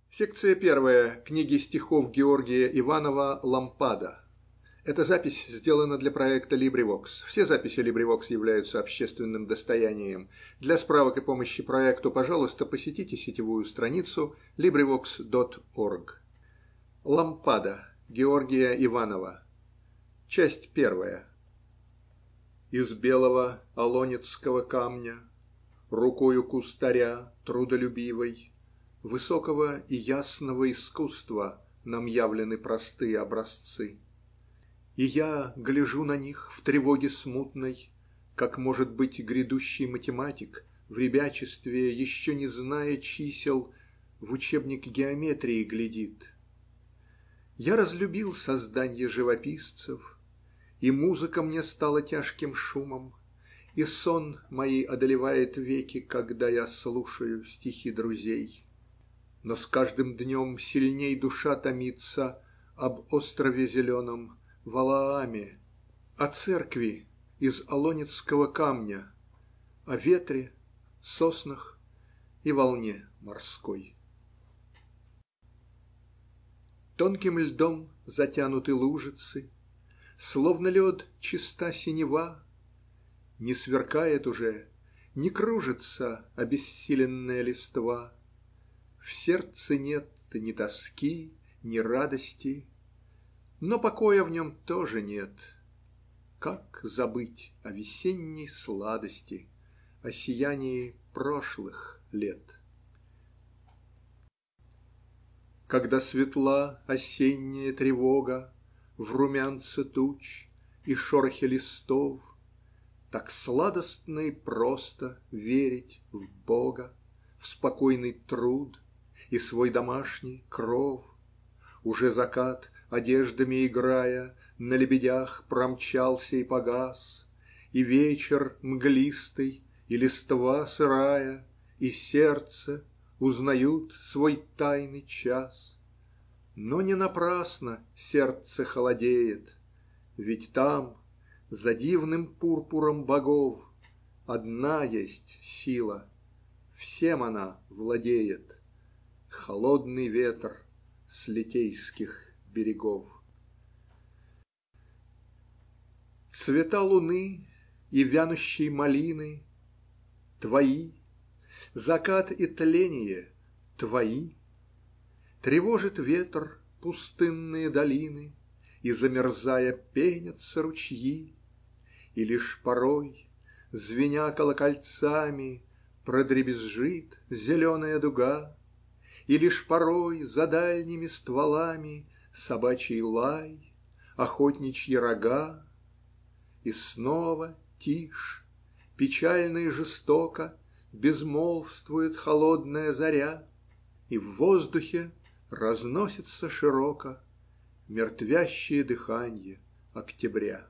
Секция первая книги стихов Георгия Иванова "Лампада". Эта запись сделана для проекта LibriVox. Все записи LibriVox являются общественным достоянием. Для справок и помощи проекту, пожалуйста, посетите сетевую страницу LibriVox.org. "Лампада" Георгия Иванова. Часть первая. Из белого алонецкого камня, рукою кустаря трудолюбивой, высокого и ясного искусства нам явлены простые образцы. И я гляжу на них в тревоге смутной, как, может быть, грядущий математик в ребячестве, еще не зная чисел, в учебник геометрии глядит. Я разлюбил созданье живописцев, и музыка мне стала тяжким шумом, и сон мои одолевает веки, когда я слушаю стихи друзей. Но с каждым днем сильней душа томится об острове зеленом Валааме, о церкви из алонецкого камня, о ветре, соснах и волне морской. Тонким льдом затянуты лужицы, словно лед чиста синева, не сверкает уже, не кружится обессиленная листва. В сердце нет ни тоски, ни радости, но покоя в нем тоже нет. Как забыть о весенней сладости, о сиянии прошлых лет? Когда светла осенняя тревога в румянце туч и шорохе листов, так сладостно и просто верить в Бога, в спокойный труд и свой домашний кров. Уже закат, одеждами играя, на лебедях промчался и погас, и вечер мглистый, и листва сырая, и сердце узнают свой тайный час. Но не напрасно сердце холодеет, ведь там, за дивным пурпуром богов, одна есть сила, всем она владеет: холодный ветер с литейских берегов. Цвета луны и вянущей малины твои, закат и тление твои. Тревожит ветер пустынные долины, и, замерзая, пенятся ручьи, и лишь порой, звеня колокольцами, продребезжит зеленая дуга, и лишь порой за дальними стволами собачий лай, охотничьи рога, и снова тишь, печально и жестоко безмолвствует холодная заря, и в воздухе разносится широко мертвящее дыханье октября.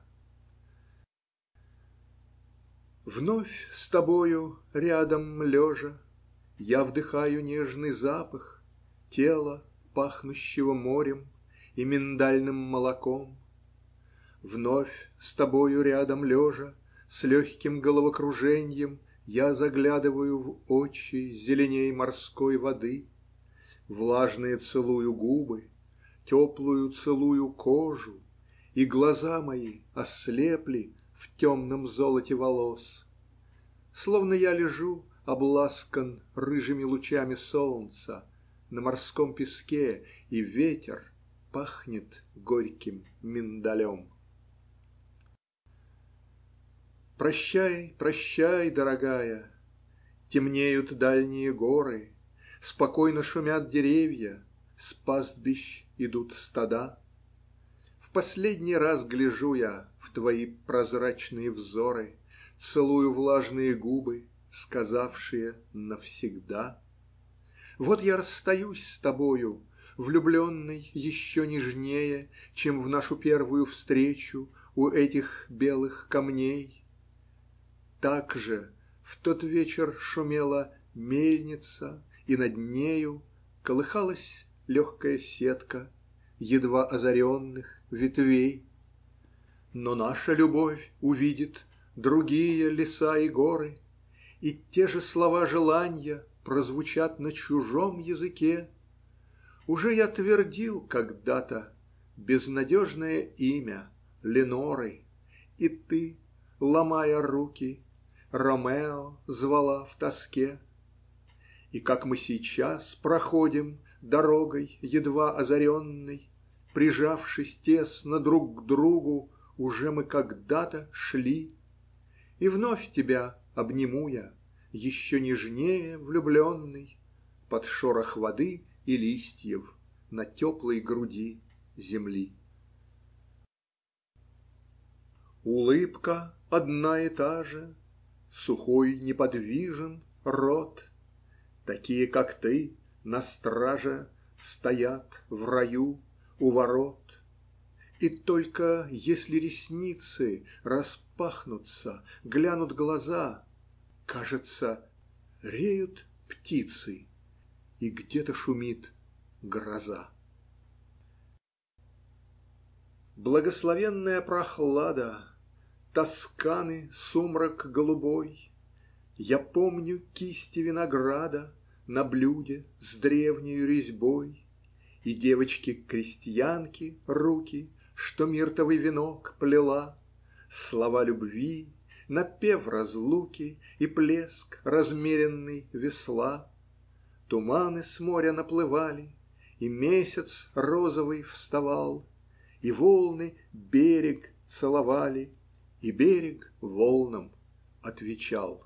Вновь с тобою рядом лежа я вдыхаю нежный запах тела, пахнущего морем и миндальным молоком. Вновь с тобою рядом лежа, с легким головокруженьем, я заглядываю в очи зеленей морской воды, влажные целую губы, теплую целую кожу, и глаза мои ослепли в темном золоте волос. Словно я лежу, обласкан рыжими лучами солнца, на морском песке, и ветер пахнет горьким миндалем. Прощай, прощай, дорогая, темнеют дальние горы, спокойно шумят деревья, с пастбищ идут стада. В последний раз гляжу я в твои прозрачные взоры, целую влажные губы, сказавшие навсегда. Вот я расстаюсь с тобою, влюбленный еще нежнее, чем в нашу первую встречу у этих белых камней. Так же в тот вечер шумела мельница, и над нею колыхалась легкая сетка едва озаренных ветвей. Но наша любовь увидит другие леса и горы, и те же слова желанья прозвучат на чужом языке. Уже я твердил когда-то безнадежное имя Леноры, и ты, ломая руки, Ромео звала в тоске. И как мы сейчас проходим дорогой едва озаренной, прижавшись тесно друг к другу, уже мы когда-то шли. И вновь тебя обниму я, еще нежнее влюбленный, под шорох воды и листьев на теплой груди земли. Улыбка одна и та же, сухой неподвижен рот. Такие, как ты, на страже стоят в раю у ворот. И только если ресницы распахнутся, глянут глаза, кажется, реют птицы, и где-то шумит гроза. Благословенная прохлада, Тосканы сумрак голубой, я помню кисти винограда на блюде с древнею резьбой и девочки-крестьянки руки, что миртовый венок плела, слова любви, напев разлуки и плеск размеренный весла. Туманы с моря наплывали, и месяц розовый вставал, и волны берег целовали, и берег волнам отвечал.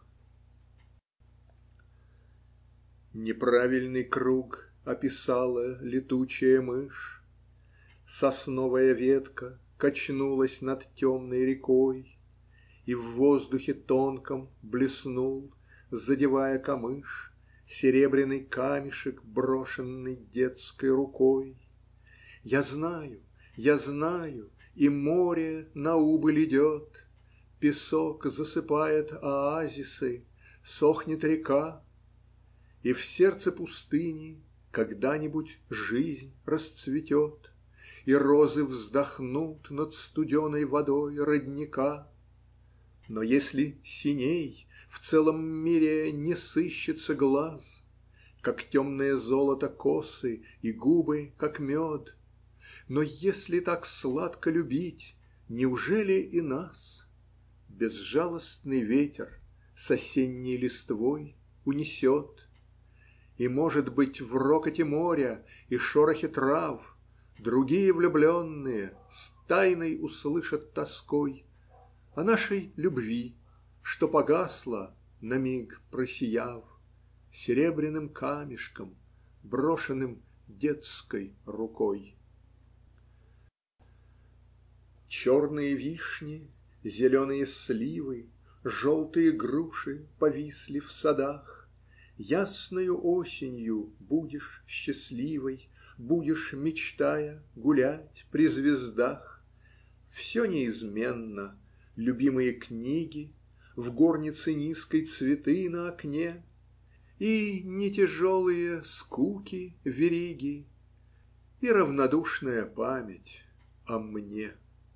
Неправильный круг описала летучая мышь, сосновая ветка качнулась над темной рекой, и в воздухе тонком блеснул, задевая камыш, серебряный камешек, брошенный детской рукой. Я знаю, и море на убыль идет, песок засыпает оазисы, сохнет река, и в сердце пустыни когда-нибудь жизнь расцветет, и розы вздохнут над студеной водой родника. Но если синей в целом мире не сыщется глаз, как темное золото косы и губы, как мед, но если так сладко любить, неужели и нас безжалостный ветер с осенней листвой унесет? И, может быть, в рокоте моря и шорохе трав другие влюбленные с тайной услышат тоской о нашей любви, что погасла, на миг просияв, серебряным камешком, брошенным детской рукой. Черные вишни, зеленые сливы, желтые груши повисли в садах. Ясною осенью будешь счастливой, будешь, мечтая, гулять при звездах. Все неизменно, любимые книги, в горнице низкой цветы на окне, и не тяжелые скуки вериги, и равнодушная память о мне.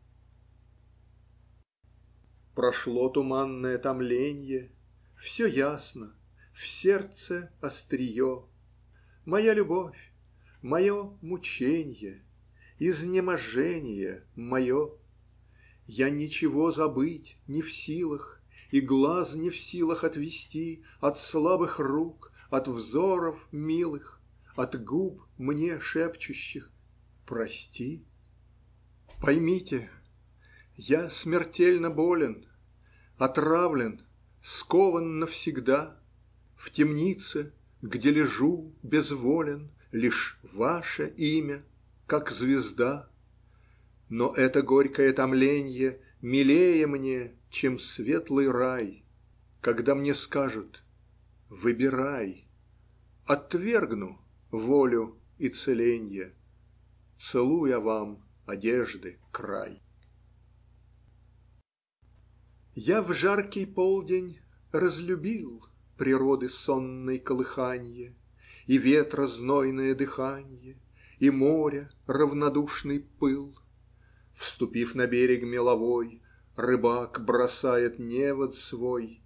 Прошло туманное томленье, все ясно, в сердце острие. Моя любовь, мое мученье, изнеможение мое. Я ничего забыть не в силах, и глаз не в силах отвести от слабых рук, от взоров милых, от губ мне шепчущих прости. Поймите, я смертельно болен, отравлен, скован навсегда. В темнице, где лежу безволен, лишь ваше имя, как звезда. Но это горькое томленье милее мне, чем светлый рай, когда мне скажут: выбирай. Отвергну волю и целенье, целуя вам одежды край. Я в жаркий полдень разлюбил природы сонной колыханье, и ветра знойное дыханье, и моря равнодушный пыл. Вступив на берег меловой, рыбак бросает невод свой,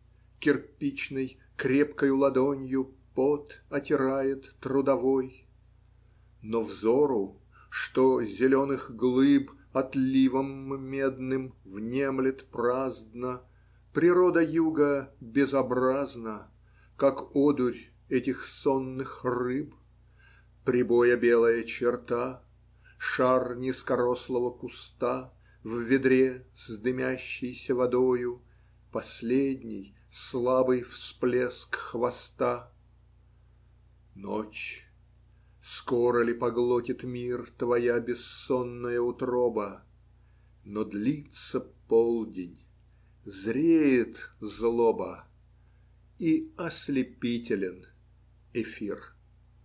кирпичной крепкою ладонью пот отирает трудовой. Но взору, что зеленых глыб отливом медным внемлет праздно, природа юга безобразна, как одурь этих сонных рыб. Прибоя белая черта, шар низкорослого куста в ведре с дымящейся водою, последний слабый всплеск хвоста. Ночь, скоро ли поглотит мир твоя бессонная утроба? Но длится полдень, зреет злоба, и ослепителен эфир.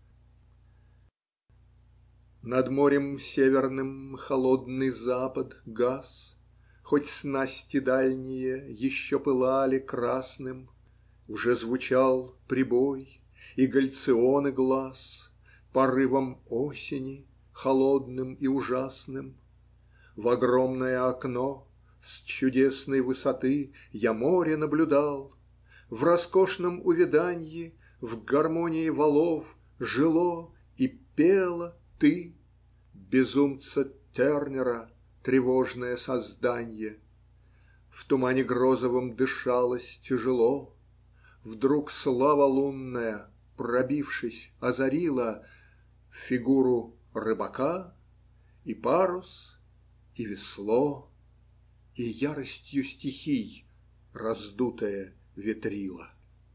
Над морем северным холодный запад гас, хоть снасти дальние еще пылали красным. Уже звучал прибой и гальционы глаз порывом осени, холодным и ужасным. В огромное окно с чудесной высоты я море наблюдал. В роскошном увяданье, в гармонии валов жило и пело ты, безумца Тернера, тревожное созданье. В тумане грозовом дышалось тяжело. Вдруг слава лунная, пробившись, озарила фигуру рыбака, и парус, и весло, и яростью стихий раздутое ветрило.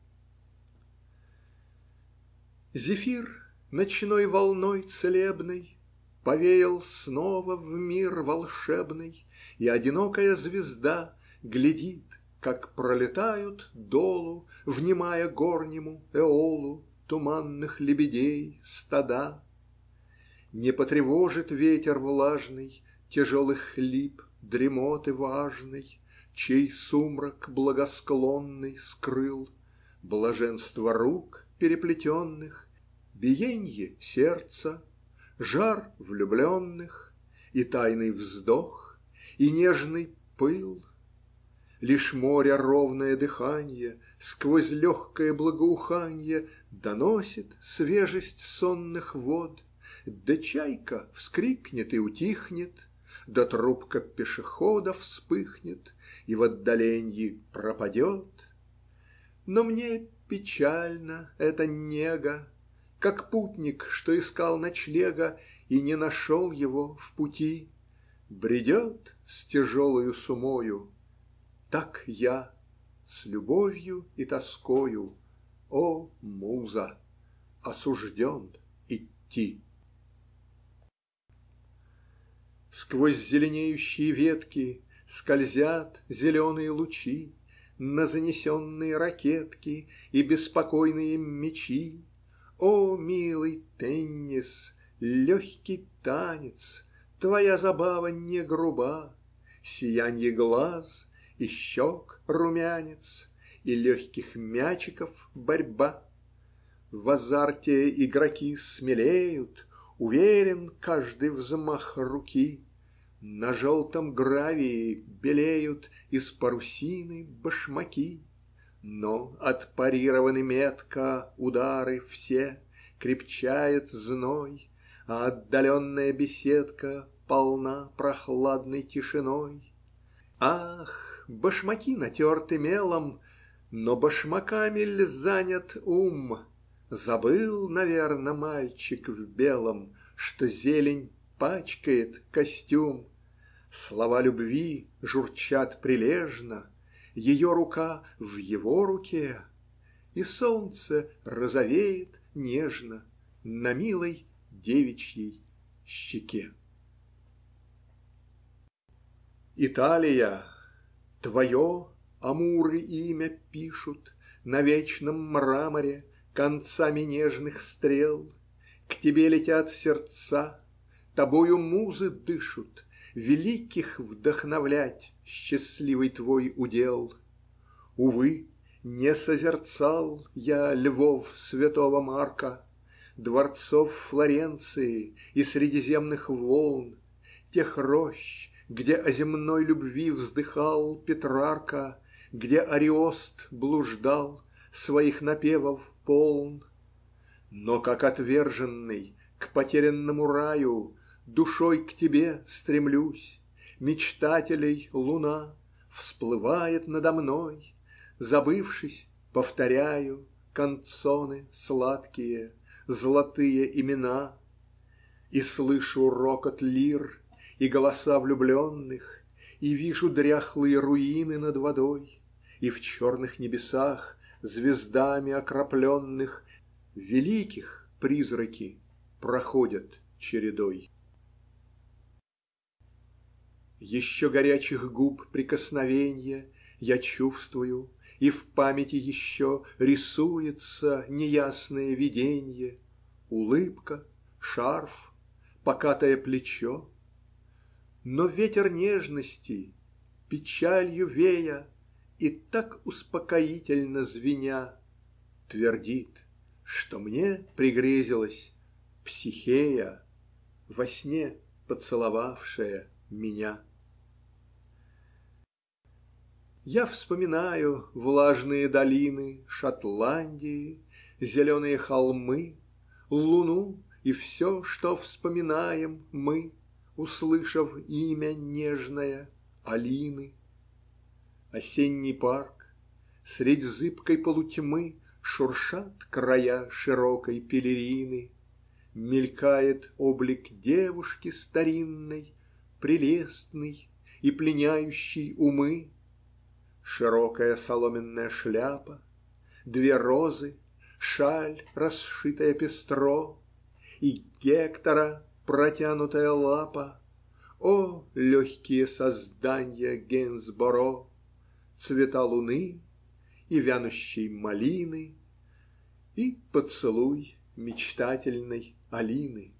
Зефир ночной волной целебной повеял снова в мир волшебный, и одинокая звезда глядит, как пролетают долу, внимая горнему эолу туманных лебедей стада. Не потревожит ветер влажный тяжелых лип дремоты важной, чей сумрак благосклонный скрыл блаженство рук переплетенных, биенье сердца, жар влюбленных, и тайный вздох, и нежный пыл. Лишь море ровное дыханье сквозь легкое благоуханье доносит свежесть сонных вод, да чайка вскрикнет и утихнет, да трубка пешехода вспыхнет и в отдаленье пропадет. Но мне печально эта нега, как путник, что искал ночлега и не нашел его в пути, бредет с тяжелою сумою. Так я с любовью и тоскою, о, муза, осужден идти. Сквозь зеленеющие ветки скользят зеленые лучи на занесенные ракетки и беспокойные мечи. О, милый теннис, легкий танец, твоя забава не груба, сиянье глаз и щек румянец, и легких мячиков борьба. В азарте игроки смелеют, уверен каждый взмах руки. На желтом гравии белеют из парусины башмаки. Но отпарированы метко удары все, крепчает зной, а отдаленная беседка полна прохладной тишиной. Ах, башмаки натерты мелом, но башмаками ль занят ум? Забыл, наверно, мальчик в белом, что зелень пачкает костюм. Слова любви журчат прилежно, ее рука в его руке, и солнце розовеет нежно на милой девичьей щеке. Италия, твое амуры имя пишут на вечном мраморе концами нежных стрел. К тебе летят сердца, тобою музы дышут, великих вдохновлять счастливый твой удел. Увы, не созерцал я львов святого Марка, дворцов Флоренции и средиземных волн, тех рощ, где о земной любви вздыхал Петрарка, где Ариост блуждал, своих напевов полн. Но как отверженный, К потерянному раю душой к тебе стремлюсь. Мечтателей луна всплывает надо мной. Забывшись, повторяю канцоны сладкие, золотые имена. И слышу рокот лир и голоса влюбленных, и вижу дряхлые руины над водой, и в черных небесах, звездами окропленных, великих призраки проходят чередой. Еще горячих губ прикосновенье я чувствую, и в памяти еще рисуется неясное виденье. Улыбка, шарф, покатое плечо. Но ветер нежности, печалью вея и так успокоительно звеня, твердит, что мне пригрезилась Психея, во сне поцеловавшая меня. Я вспоминаю влажные долины Шотландии, зеленые холмы, луну и все, что вспоминаем мы, услышав имя нежное Алины. Осенний парк, средь зыбкой полутьмы шуршат края широкой пелерины, мелькает облик девушки старинной, прелестный и пленяющий умы. Широкая соломенная шляпа, две розы, шаль, расшитая пестро, и Гектора протянутая лапа. О, легкие создания Генсборо, цвета луны и вянущей малины, и поцелуй мечтательной Алины.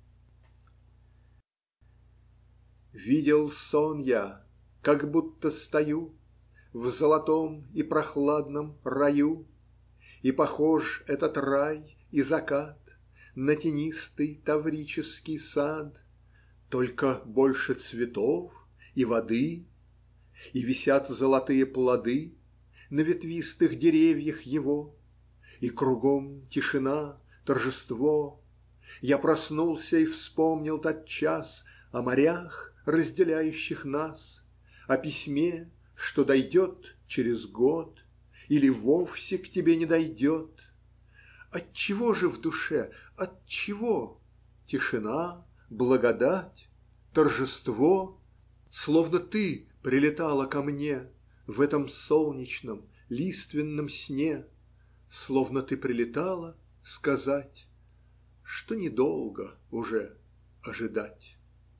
Видел сон я, как будто стою в золотом и прохладном раю, и похож этот рай и закат на тенистый таврический сад, только больше цветов и воды, и висят золотые плоды на ветвистых деревьях его, и кругом тишина, торжество. Я проснулся и вспомнил тот час о морях, разделяющих нас, о письме, что дойдет через год или вовсе к тебе не дойдет. Отчего же в душе, отчего тишина, благодать, торжество, словно ты прилетала ко мне в этом солнечном лиственном сне, словно ты прилетала сказать, что недолго уже ожидать.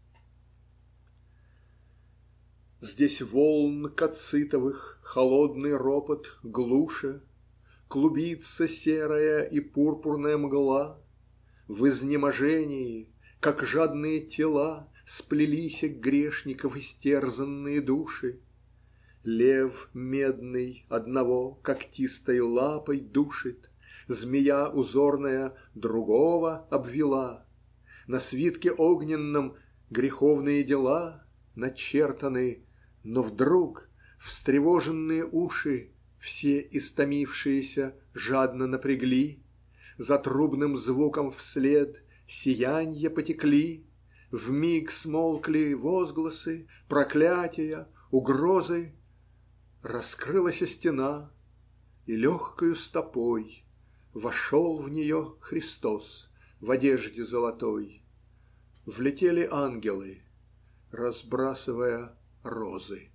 Здесь волн кацитовых холодный ропот глуше, клубится серая и пурпурная мгла. В изнеможении, как жадные тела, сплелись грешников истерзанные души. Лев медный одного когтистой лапой душит, змея узорная другого обвела. На свитке огненном греховные дела начертаны, но вдруг встревоженные уши все истомившиеся жадно напрягли, за трубным звуком вслед сиянья потекли, вмиг смолкли возгласы, проклятия, угрозы. Раскрылась стена, и легкою стопой вошел в нее Христос в одежде золотой. Влетели ангелы, разбрасывая розы.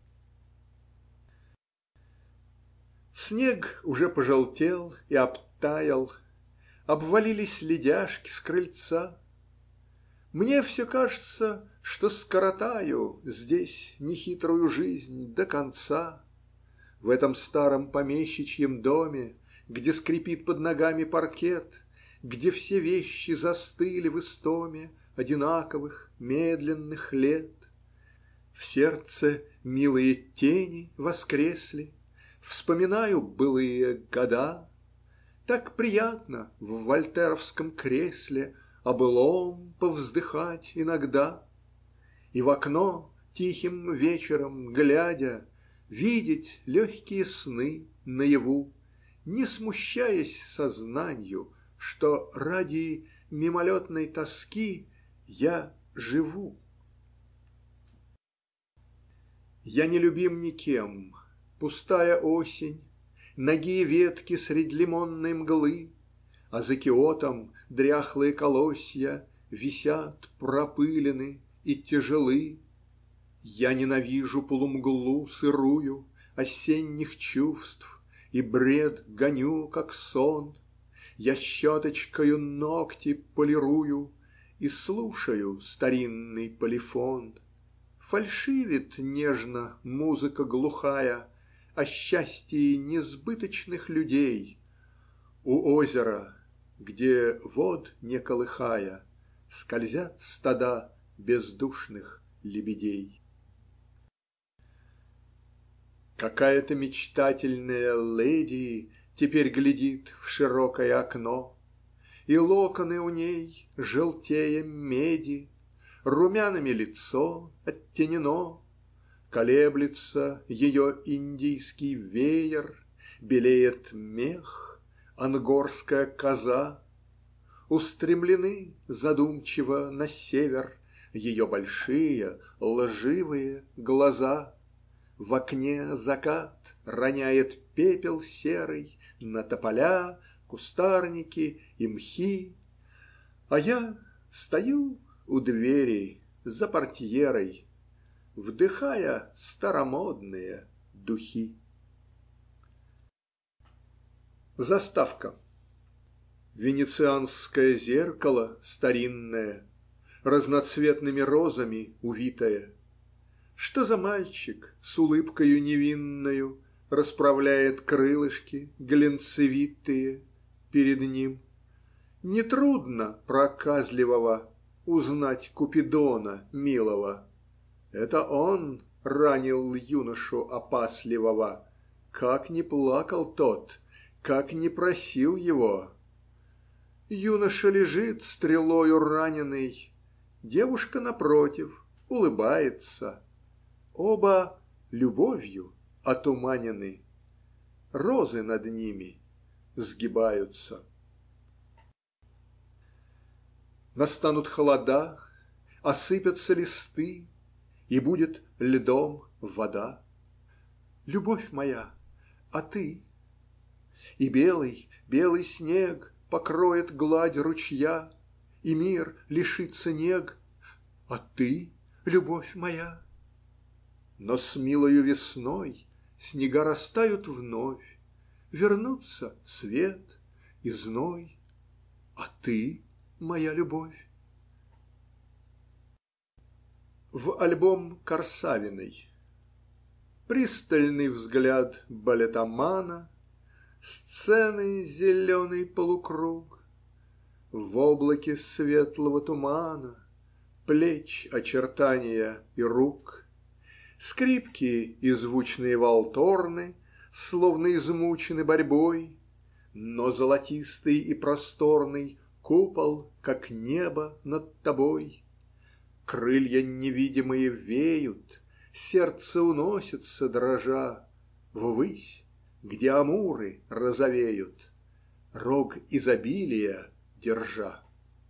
Снег уже пожелтел и обтаял, обвалились ледяшки с крыльца. Мне все кажется, что скоротаю здесь нехитрую жизнь до конца. В этом старом помещичьем доме, где скрипит под ногами паркет, где все вещи застыли в истоме одинаковых медленных лет. В сердце милые тени воскресли, вспоминаю былые года. Так приятно в вольтеровском кресле о былом повздыхать иногда. И в окно тихим вечером глядя, видеть легкие сны наяву, не смущаясь сознанью, что ради мимолетной тоски я живу. Я не любим никем, пустая осень, Нагие ветки средь лимонной мглы, А за киотом дряхлые колосья Висят пропылены и тяжелы. Я ненавижу полумглу сырую Осенних чувств, и бред гоню, как сон. Я щеточкою ногти полирую И слушаю старинный полифон. Фальшивит нежно музыка глухая О счастье несбыточных людей. У озера, где вод не колыхая, Скользят стада бездушных лебедей. Какая-то мечтательная леди Теперь глядит в широкое окно, И локоны у ней желтее меди, Румянами лицо оттенено. Колеблется ее индийский веер, Белеет мех, ангорская коза. Устремлены задумчиво на север Ее большие лживые глаза. В окне закат роняет пепел серый На тополя, кустарники и мхи, А я стою у двери за портьерой, Вдыхая старомодные духи. Заставка. Венецианское зеркало старинное, Разноцветными розами увитое. Что за мальчик с улыбкою невинною Расправляет крылышки глянцевитые перед ним? Нетрудно проказливого Узнать Купидона милого. Это он ранил юношу опасливого. Как не плакал тот, как не просил его. Юноша лежит стрелою раненый, Девушка напротив улыбается. Оба любовью отуманены, Розы над ними сгибаются. Настанут холода, осыпятся листы, И будет льдом вода. Любовь моя, а ты? И белый, белый снег Покроет гладь ручья, И мир лишится нег. А ты, любовь моя? Но с милою весной Снега растают вновь, Вернутся свет и зной. А ты, моя любовь? В альбом Корсавиной. Пристальный взгляд балетомана, Сцены зеленый полукруг, В облаке светлого тумана Плеч очертания и рук. Скрипки и звучные валторны Словно измучены борьбой, Но золотистый и просторный Купол, как небо над тобой. Крылья невидимые веют, Сердце уносится дрожа Ввысь, где амуры розовеют, Рог изобилия держа.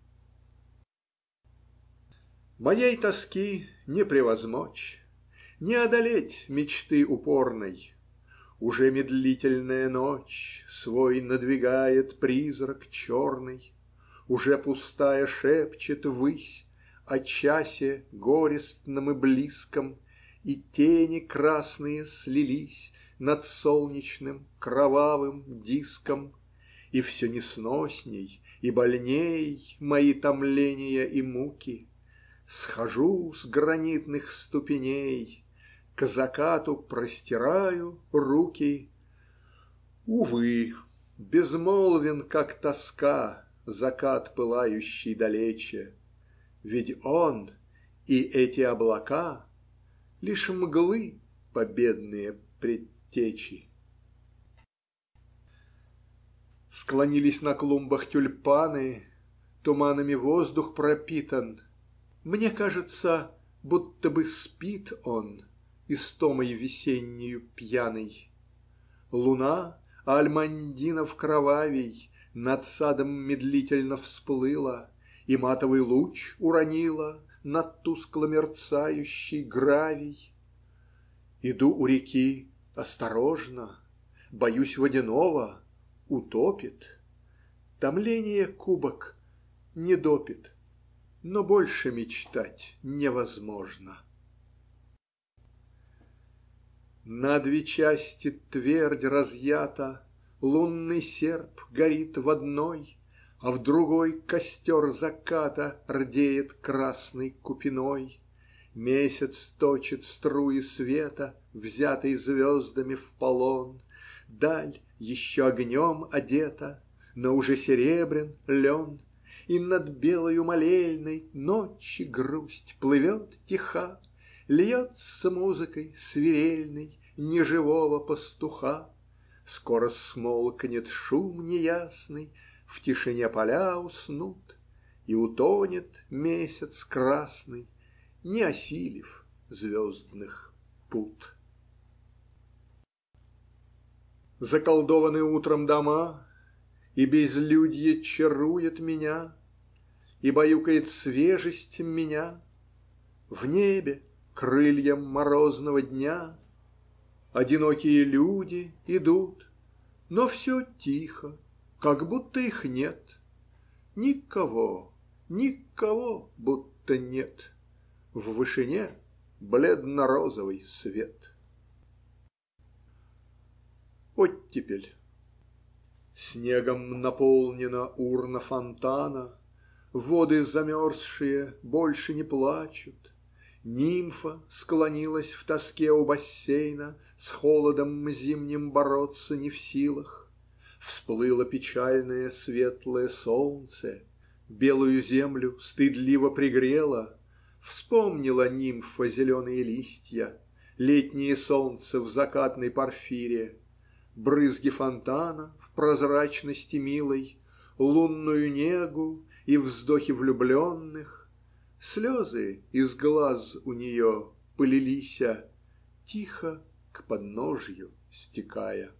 Моей тоски не превозмочь, Не одолеть мечты упорной. Уже медлительная ночь Свой надвигает призрак черный. Уже пустая шепчет ввысь О часе горестном и близком, И тени красные слились Над солнечным кровавым диском. И все несносней и больней Мои томления и муки. Схожу с гранитных ступеней, К закату простираю руки. Увы, безмолвен, как тоска, Закат, пылающий далече. Ведь он и эти облака Лишь мглы победные предтечи. Склонились на клумбах тюльпаны, Туманами воздух пропитан. Мне кажется, будто бы спит он, Истомой весеннею пьяный. Луна альмандинов кровавей Над садом медлительно всплыла И матовый луч уронила На тускло мерцающий гравий. Иду у реки осторожно, Боюсь водяного, утопит. Томление кубок не допит, Но больше мечтать невозможно. На две части твердь разъята, Лунный серп горит в одной, А в другой костер заката Рдеет красной купиной. Месяц точит струи света, Взятый звездами в полон. Даль еще огнем одета, Но уже серебрян лен, И над белою молельной Ночи грусть плывет тиха, Льется музыкой свирельной Неживого пастуха. Скоро смолкнет шум неясный, В тишине поля уснут, И утонет месяц красный, Не осилив звездных пут. Заколдованы утром дома, И безлюдье чарует меня, И баюкает свежесть меня. В небе крыльям морозного дня Одинокие люди идут, Но все тихо, как будто их нет. Никого, никого будто нет. В вышине бледно-розовый свет. Оттепель. Снегом наполнена урна фонтана, Воды замерзшие больше не плачут. Нимфа склонилась в тоске у бассейна, С холодом зимним бороться не в силах. Всплыло печальное светлое солнце, Белую землю стыдливо пригрело. Вспомнила нимфа зеленые листья, Летнее солнце в закатной порфире, Брызги фонтана в прозрачности милой, Лунную негу и вздохи влюбленных. Слезы из глаз у нее полилися, Тихо к подножью стекая.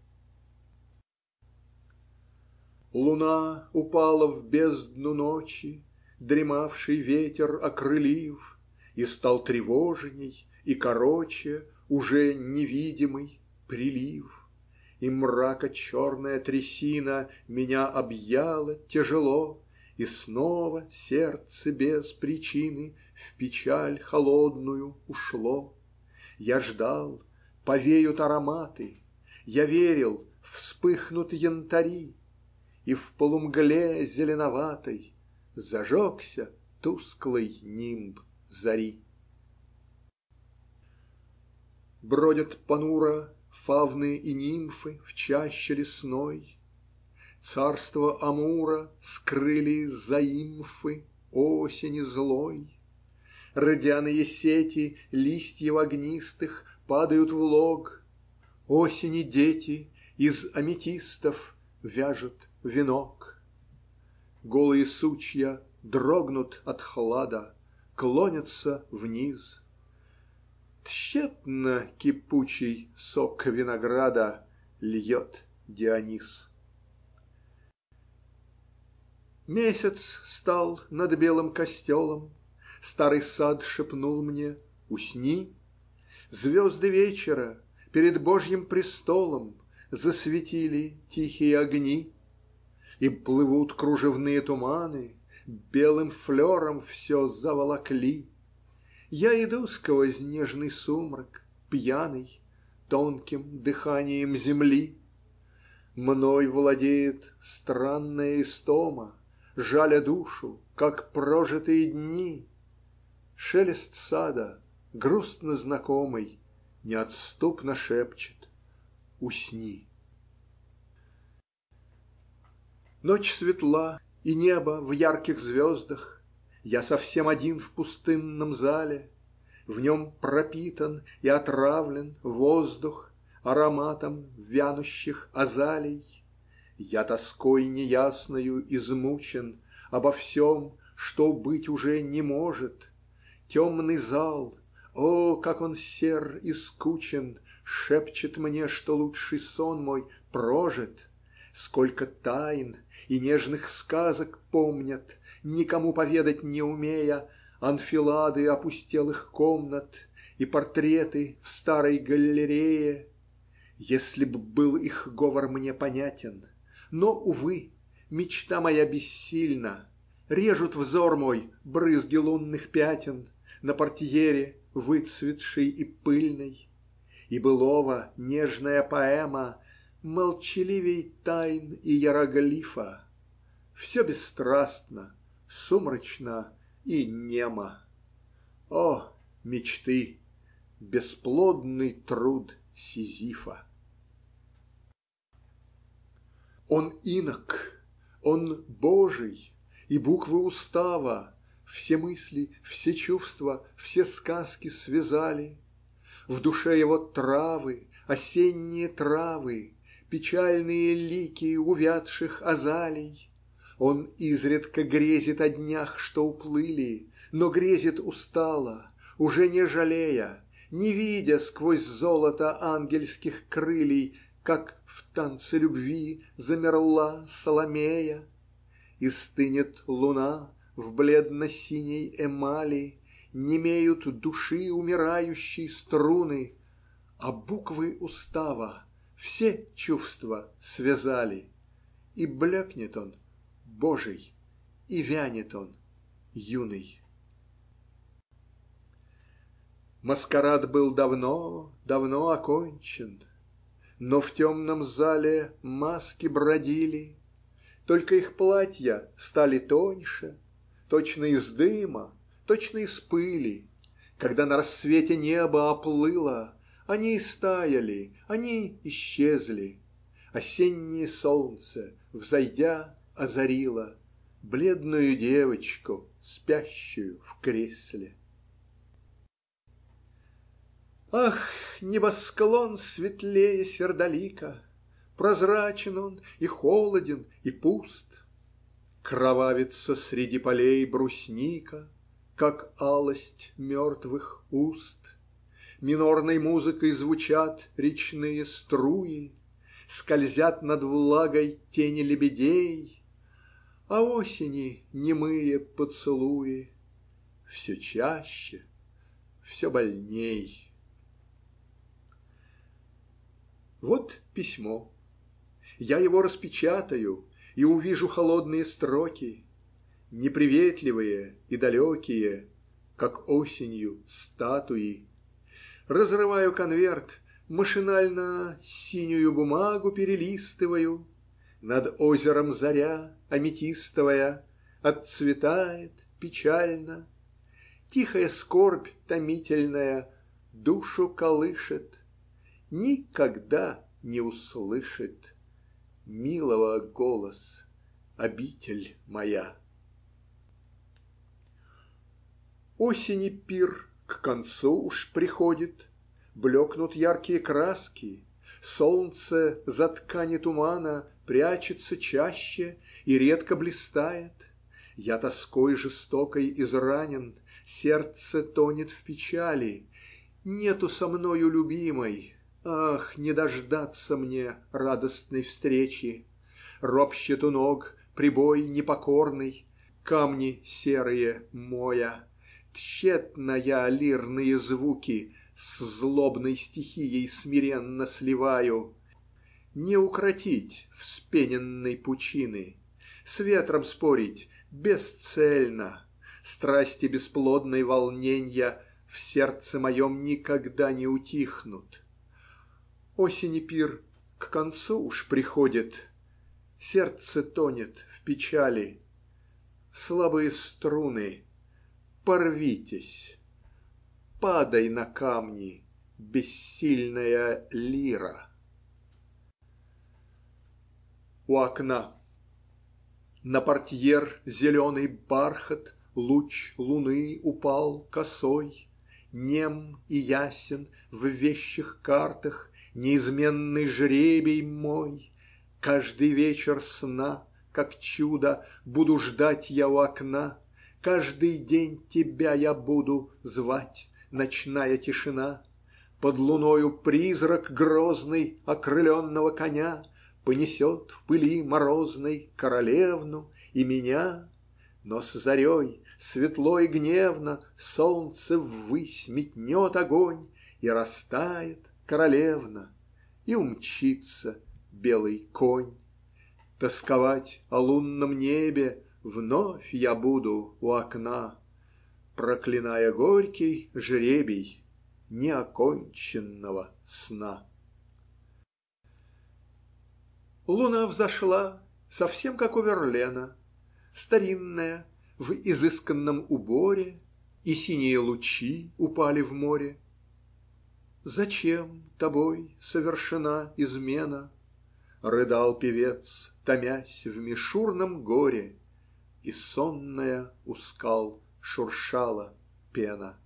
Луна упала в бездну ночи, Дремавший ветер окрылив, И стал тревожней и короче Уже невидимый прилив. И мрака черная трясина Меня объяла тяжело, И снова сердце без причины В печаль холодную ушло. Я ждал, повеют ароматы, Я верил, вспыхнут янтари, И в полумгле зеленоватой Зажегся тусклый нимб зари. Бродят понуро фавны и нимфы В чаще лесной. Царство Амура скрыли заимфы Осени злой. Рдяные сети листьев огнистых Падают в лог. Осени дети из аметистов Вяжут венок. Голые сучья дрогнут от хлада, Клонятся вниз. Тщетно кипучий сок винограда Льет Дионис. Месяц стал над белым костелом, Старый сад шепнул мне: усни. Звезды вечера перед Божьим престолом Засветили тихие огни. И плывут кружевные туманы, Белым флером все заволокли. Я иду сквозь нежный сумрак, Пьяный тонким дыханием земли. Мной владеет странная истома, Жаля душу, как прожитые дни. Шелест сада, грустно знакомый, Неотступно шепчет: усни. Ночь светла, и небо в ярких звездах. Я совсем один в пустынном зале. В нем пропитан и отравлен воздух Ароматом вянущих азалий. Я тоской неясною измучен Обо всем, что быть уже не может. Темный зал, о, как он сер и скучен, Шепчет мне, что лучший сон мой прожит. Сколько тайн и нежных сказок помнят никому поведать не умея, анфилады опустелых комнат и портреты в старой галерее, если б был их говор мне понятен. Но, увы, мечта моя бессильна. Режут взор мой брызги лунных пятен на портьере, выцветшей и пыльной. И былого нежная поэма молчаливей тайн и иероглифа. Все бесстрастно, сумрачно и немо. О, мечты! Бесплодный труд Сизифа! Он инок, он Божий, и буквы устава все мысли, все чувства, все сказки связали. В душе его травы, осенние травы, печальные лики увядших азалий. Он изредка грезит о днях, что уплыли, но грезит устало, уже не жалея, не видя сквозь золото ангельских крылий, как в танце любви замерла Саломея. И стынет луна в бледно-синей эмали, немеют души умирающей струны, а буквы устава все чувства связали. И блекнет он, Божий, и вянет он, юный. Маскарад был давно, давно окончен, но в темном зале маски бродили, только их платья стали тоньше, точно из дыма, точно из пыли. Когда на рассвете небо оплыло, они истаяли, они исчезли. Осеннее солнце, взойдя, озарило бледную девочку, спящую в кресле. Ах, небосклон светлее сердолика, прозрачен он и холоден, и пуст. Кровавится среди полей брусника, как алость мертвых уст. Минорной музыкой звучат речные струи, скользят над влагой тени лебедей, а осени немые поцелуи все чаще, все больней. Вот письмо. Я его распечатаю и увижу холодные строки, неприветливые и далекие, как осенью статуи. Разрываю конверт, машинально синюю бумагу перелистываю. Над озером заря аметистовая отцветает печально. Тихая скорбь томительная душу колышет. Никогда не услышит милого голос обитель моя. Осени пир к концу уж приходит, блекнут яркие краски, солнце за ткани тумана прячется чаще и редко блистает. Я тоской жестокой изранен, сердце тонет в печали. Нету со мною любимой. Ах, не дождаться мне радостной встречи! Ропщет у ног прибой непокорный, камни серые моя. Тщетно я лирные звуки с злобной стихией смиренно сливаю. Не укротить вспененной пучины, с ветром спорить бесцельно. Страсти бесплодной волненья в сердце моем никогда не утихнут. Осени пир к концу уж приходит, сердце тонет в печали. Слабые струны, порвитесь, падай на камни, бессильная лира. У окна на портьер зеленый бархат, луч луны упал косой, нем и ясен в вещих картах неизменный жребий мой. Каждый вечер сна, как чудо, буду ждать я у окна. Каждый день тебя я буду звать, ночная тишина. Под луною призрак грозный окрыленного коня понесет в пыли морозной королевну и меня. Но с зарей светло и гневно солнце ввысь метнет огонь, и растает королевна, и умчится белый конь. Тосковать о лунном небе вновь я буду у окна, проклиная горький жребий неоконченного сна. Луна взошла, совсем как у Верлена, старинная, в изысканном уборе, и синие лучи упали в море. Зачем тобой совершена измена? Рыдал певец, томясь в мишурном горе, и сонная у скал шуршала пена.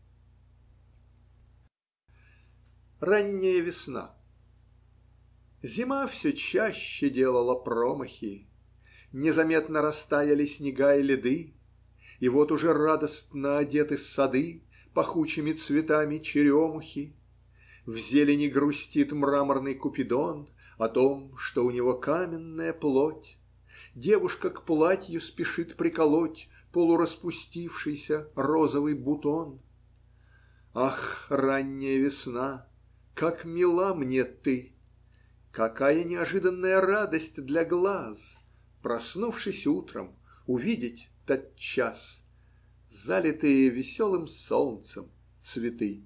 Ранняя весна. Зима все чаще делала промахи, незаметно растаяли снега и леды, и вот уже радостно одеты сады пахучими цветами черемухи. В зелени грустит мраморный Купидон о том, что у него каменная плоть. Девушка к платью спешит приколоть полураспустившийся розовый бутон. Ах, ранняя весна, как мила мне ты! Какая неожиданная радость для глаз, проснувшись утром, увидеть тотчас залитые веселым солнцем цветы.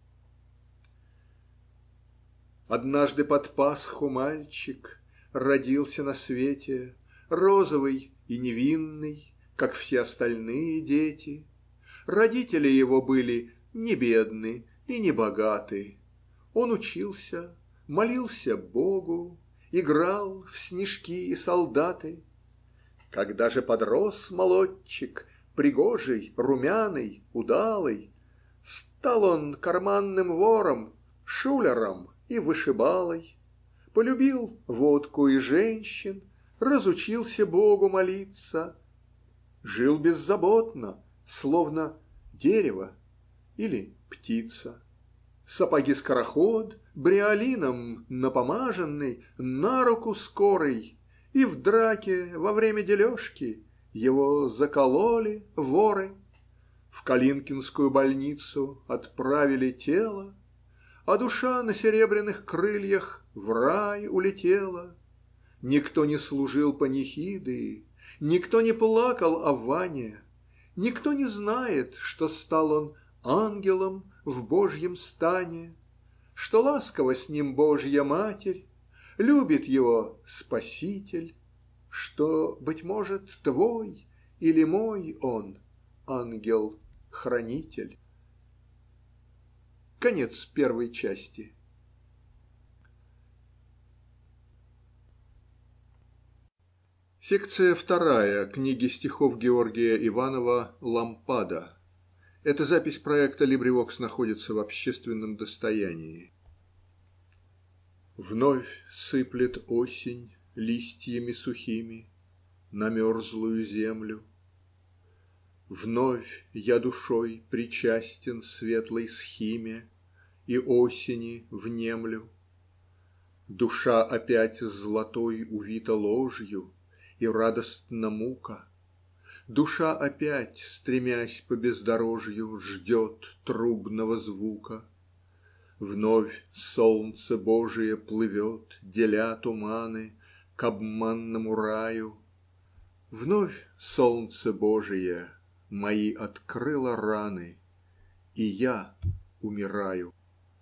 Однажды под Пасху мальчик родился на свете, розовый и невинный, как все остальные дети. Родители его были не бедны и не богаты. Он учился, молился Богу, играл в снежки и солдаты. Когда же подрос молодчик, пригожий, румяный, удалый, стал он карманным вором, шулером и вышибалой, полюбил водку и женщин, разучился Богу молиться, жил беззаботно, словно дерево или птица. Сапоги-скороход, бриолином напомаженный, на руку скорый, и в драке во время дележки его закололи воры. В Калинкинскую больницу отправили тело, а душа на серебряных крыльях в рай улетела. Никто не служил панихиды, никто не плакал о Ване, никто не знает, что стал он ангелом в Божьем стане, что ласково с ним Божья Матерь, любит его Спаситель, что, быть может, твой или мой он, ангел-хранитель. Конец первой части. Секция вторая книги стихов Георгия Иванова «Лампада». Эта запись проекта LibriVox находится в общественном достоянии. Вновь сыплет осень листьями сухими на мерзлую землю. Вновь я душой причастен светлой схиме и осени внемлю. Душа опять золотой увита ложью, и радостна мука. Душа опять, стремясь по бездорожью, ждет трубного звука. Вновь солнце Божие плывет, деля туманы, к обманному раю. Вновь солнце Божие мои открыло раны, и я умираю.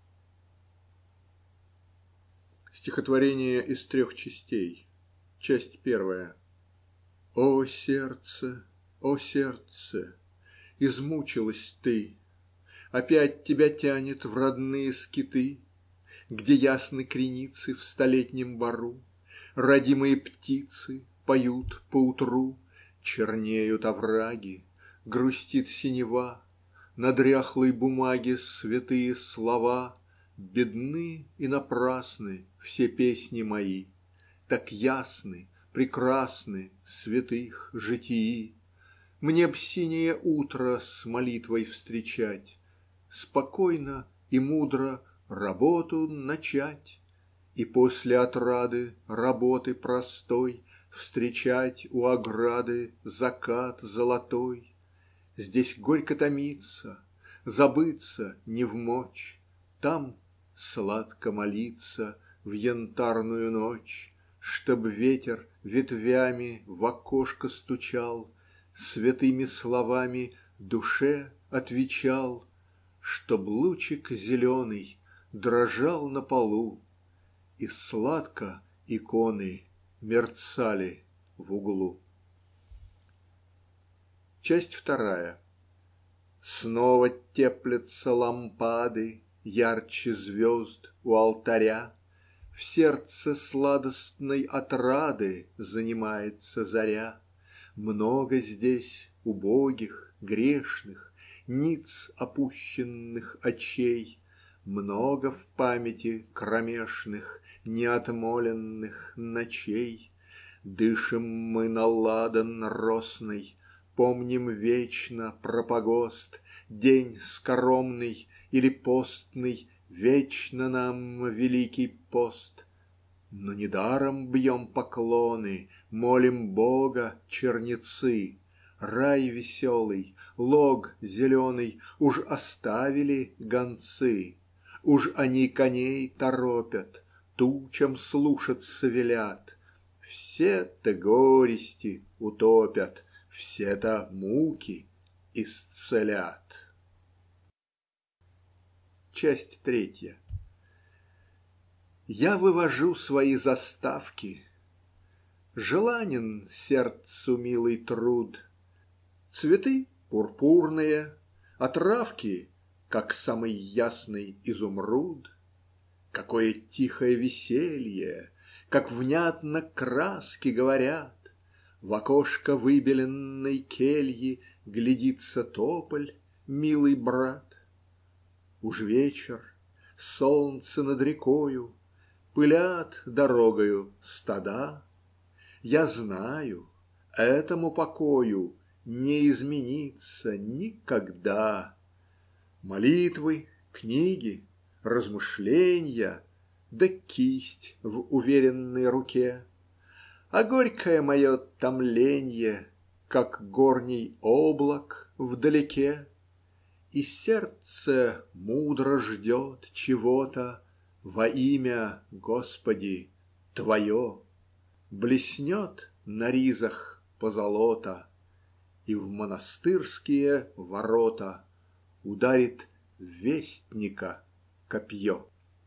Стихотворение из 3 частей. Часть первая. О сердце, измучилась ты, опять тебя тянет в родные скиты, где ясны креницы в столетнем бору, родимые птицы поют поутру, чернеют овраги, грустит синева, на дряхлой бумаге святые слова. Бедны и напрасны все песни мои, так ясны, прекрасны святых житии. Мне б синее утро с молитвой встречать, спокойно и мудро работу начать, и после отрады работы простой Встречать у ограды закат золотой. Здесь горько томиться, забыться не вмочь, там сладко молиться в янтарную ночь, чтоб ветер ветвями в окошко стучал, святыми словами душе отвечал, чтоб лучик зеленый дрожал на полу, и сладко иконы мерцали в углу. Часть вторая. Снова теплятся лампады ярче звезд у алтаря, в сердце сладостной отрады занимается заря. Много здесь убогих, грешных, ниц опущенных очей, много в памяти кромешных неотмоленных ночей. Дышим мы на ладан росный, помним вечно про погост, день скоромный или постный, вечно нам великий пост. Но недаром бьем поклоны, молим Бога чернецы. Рай веселый, лог зеленый уж оставили гонцы. Уж они коней торопят, тучам слушаться велят. Все-то горести утопят, все-то муки исцелят. Часть третья. Я вывожу свои заставки. Желанен сердцу милый труд. Цветы пурпурные, а травки, как самый ясный изумруд. Какое тихое веселье, как внятно краски говорят. В окошко выбеленной кельи глядится тополь, милый брат. Уж вечер, солнце над рекою, пылят дорогою стада. Я знаю, этому покою не изменится никогда. Молитвы, книги, размышления, да кисть в уверенной руке. А горькое мое томленье, как горний облак вдалеке. И сердце мудро ждет чего-то во имя, Господи, Твое. Блеснет на ризах позолота, и в монастырские ворота ударит вестника копье.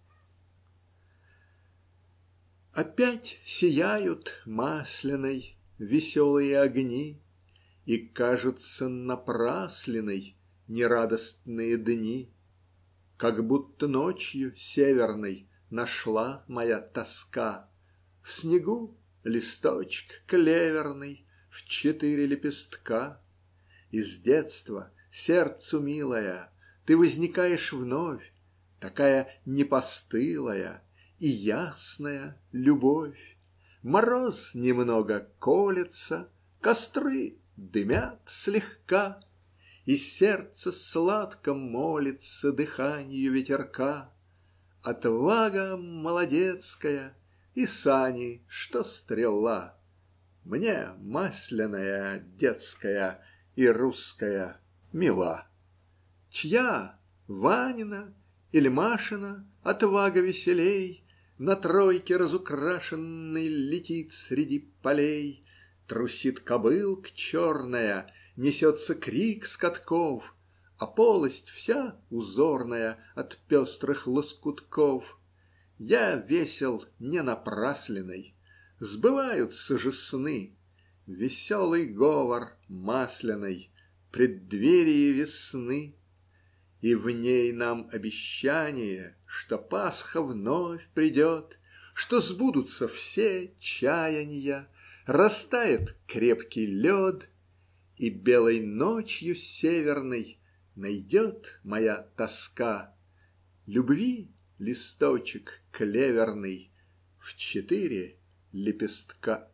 Опять сияют масляной веселые огни, и кажутся напрасленной нерадостные дни. Как будто ночью северной нашла моя тоска в снегу листочек клеверный в 4 лепестка. Из детства, сердцу милая, ты возникаешь вновь, такая непостылая и ясная любовь. Мороз немного колется, костры дымят слегка, и сердце сладко молится дыханию ветерка. Отвага молодецкая и сани, что стрела. Мне масляная детская и русская мила. Чья, Ванина или Машина, отвага веселей на тройке разукрашенной летит среди полей. Трусит кобылка черная, несется крик скатков, а полость вся узорная от пестрых лоскутков. Я весел не напрасленный, сбываются же сны, веселый говор масляный, преддверие весны. И в ней нам обещание, что Пасха вновь придет, что сбудутся все чаяния, растает крепкий лед, и белой ночью северной найдет моя тоска любви листочек клеверный в 4 лепестка.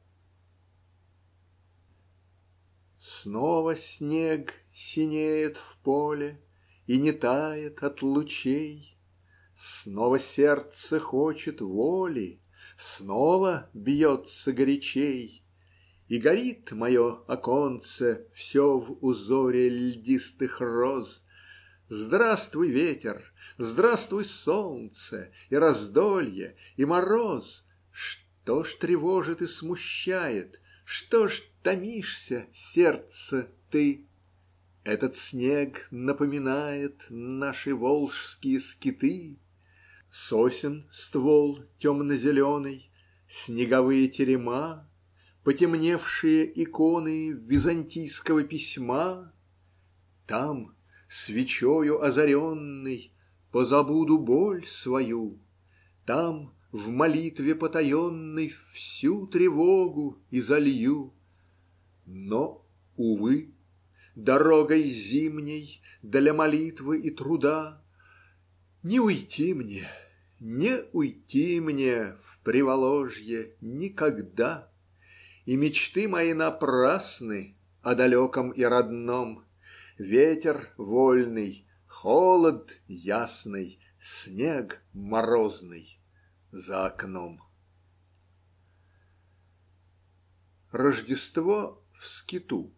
Снова снег синеет в поле и не тает от лучей. Снова сердце хочет воли, снова бьется горячей. И горит мое оконце все в узоре льдистых роз. Здравствуй, ветер, здравствуй, солнце, и раздолье, и мороз. Что ж тревожит и смущает, что ж томишься, сердце, ты? Этот снег напоминает наши волжские скиты. Сосен ствол темно-зеленый, снеговые терема, потемневшие иконы византийского письма. Там, свечою озаренный, позабуду боль свою. Там, в молитве потаенной, всю тревогу изолью. Но, увы, дорогой зимней для молитвы и труда не уйти мне, не уйти мне в Приволожье никогда. И мечты мои напрасны о далеком и родном. Ветер вольный, холод ясный, снег морозный за окном. Рождество в скиту.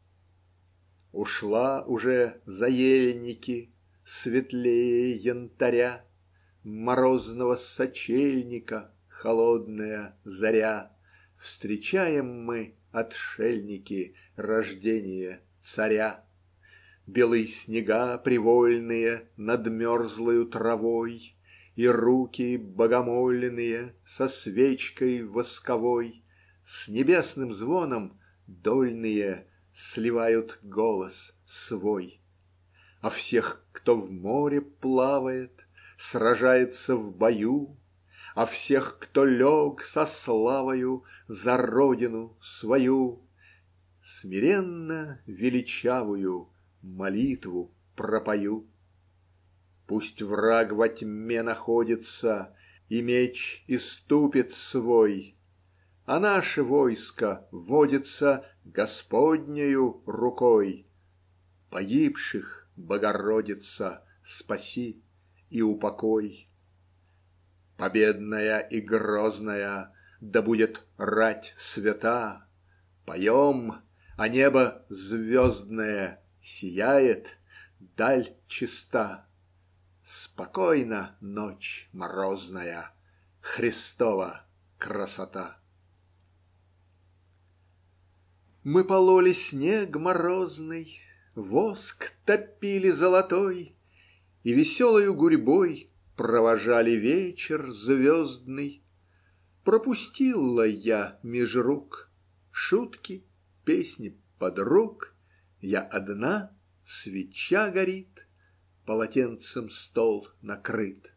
Ушла уже за ельники светлее янтаря, морозного сочельника холодная заря. Встречаем мы, отшельники, рождение царя. Белые снега привольные над мерзлою травой, и руки богомольные со свечкой восковой с небесным звоном дольные сливают голос свой. А всех, кто в море плавает, сражается в бою, а всех, кто лег со славою за родину свою, смиренно величавую молитву пропою. Пусть враг во тьме находится и меч иступит свой, а наше войско водится Господнею рукой. Погибших, Богородица, спаси и упокой. Победная и грозная да будет рать свята. Поем, а небо звездное сияет, даль чиста. Спокойна ночь морозная, Христова красота. Мы пололи снег морозный, воск топили золотой и веселою гурьбой провожали вечер звездный. Пропустила я меж рук шутки, песни подруг. Я одна, свеча горит, полотенцем стол накрыт.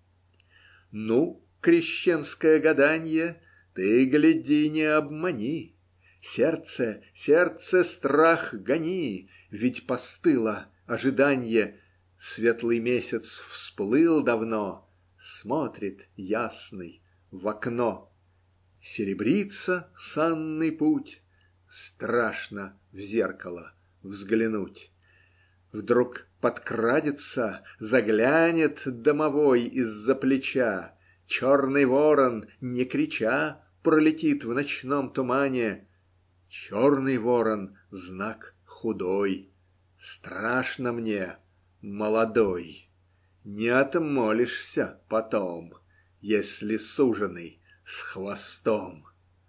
Ну, крещенское гаданье, ты, гляди, не обмани. Сердце, сердце, страх гони, ведь постыло ожиданье. Светлый месяц всплыл давно, смотрит ясный в окно. Серебрится санный путь, страшно в зеркало взглянуть. Вдруг подкрадется, заглянет домовой из-за плеча. Черный ворон, не крича, пролетит в ночном тумане. Черный ворон — знак худой. Страшно мне, молодой. Не отмолишься потом, если суженый с хвостом.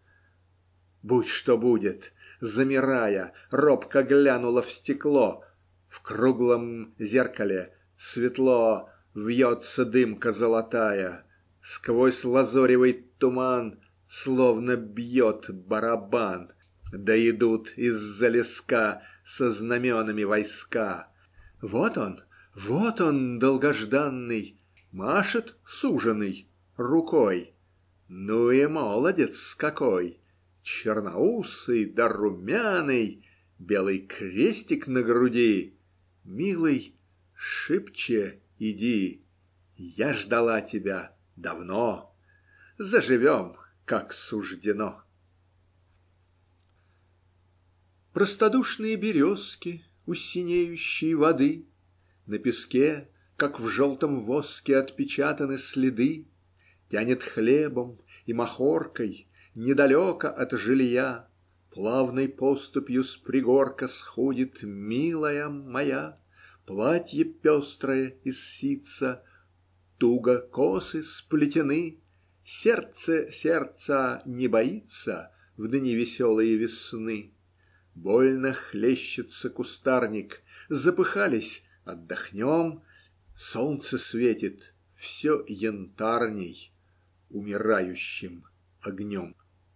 Будь что будет, замирая, робко глянула в стекло. В круглом зеркале светло вьется дымка золотая. Сквозь лазоревый туман словно бьет барабан. Да идут из-за леска со знаменами войска. Вот он, долгожданный, машет суженый рукой. Ну и молодец какой! Черноусый да румяный, белый крестик на груди. Милый, шибче иди, я ждала тебя давно. Заживем, как суждено. Простодушные березки у синеющей воды, на песке, как в желтом воске, отпечатаны следы. Тянет хлебом и махоркой недалеко от жилья. Плавной поступью с пригорка сходит милая моя, платье пестрое из ситца, туго косы сплетены, сердце сердца не боится в дни веселые весны. Больно хлещется кустарник, запыхались, отдохнем. Солнце светит все янтарней умирающим огнем.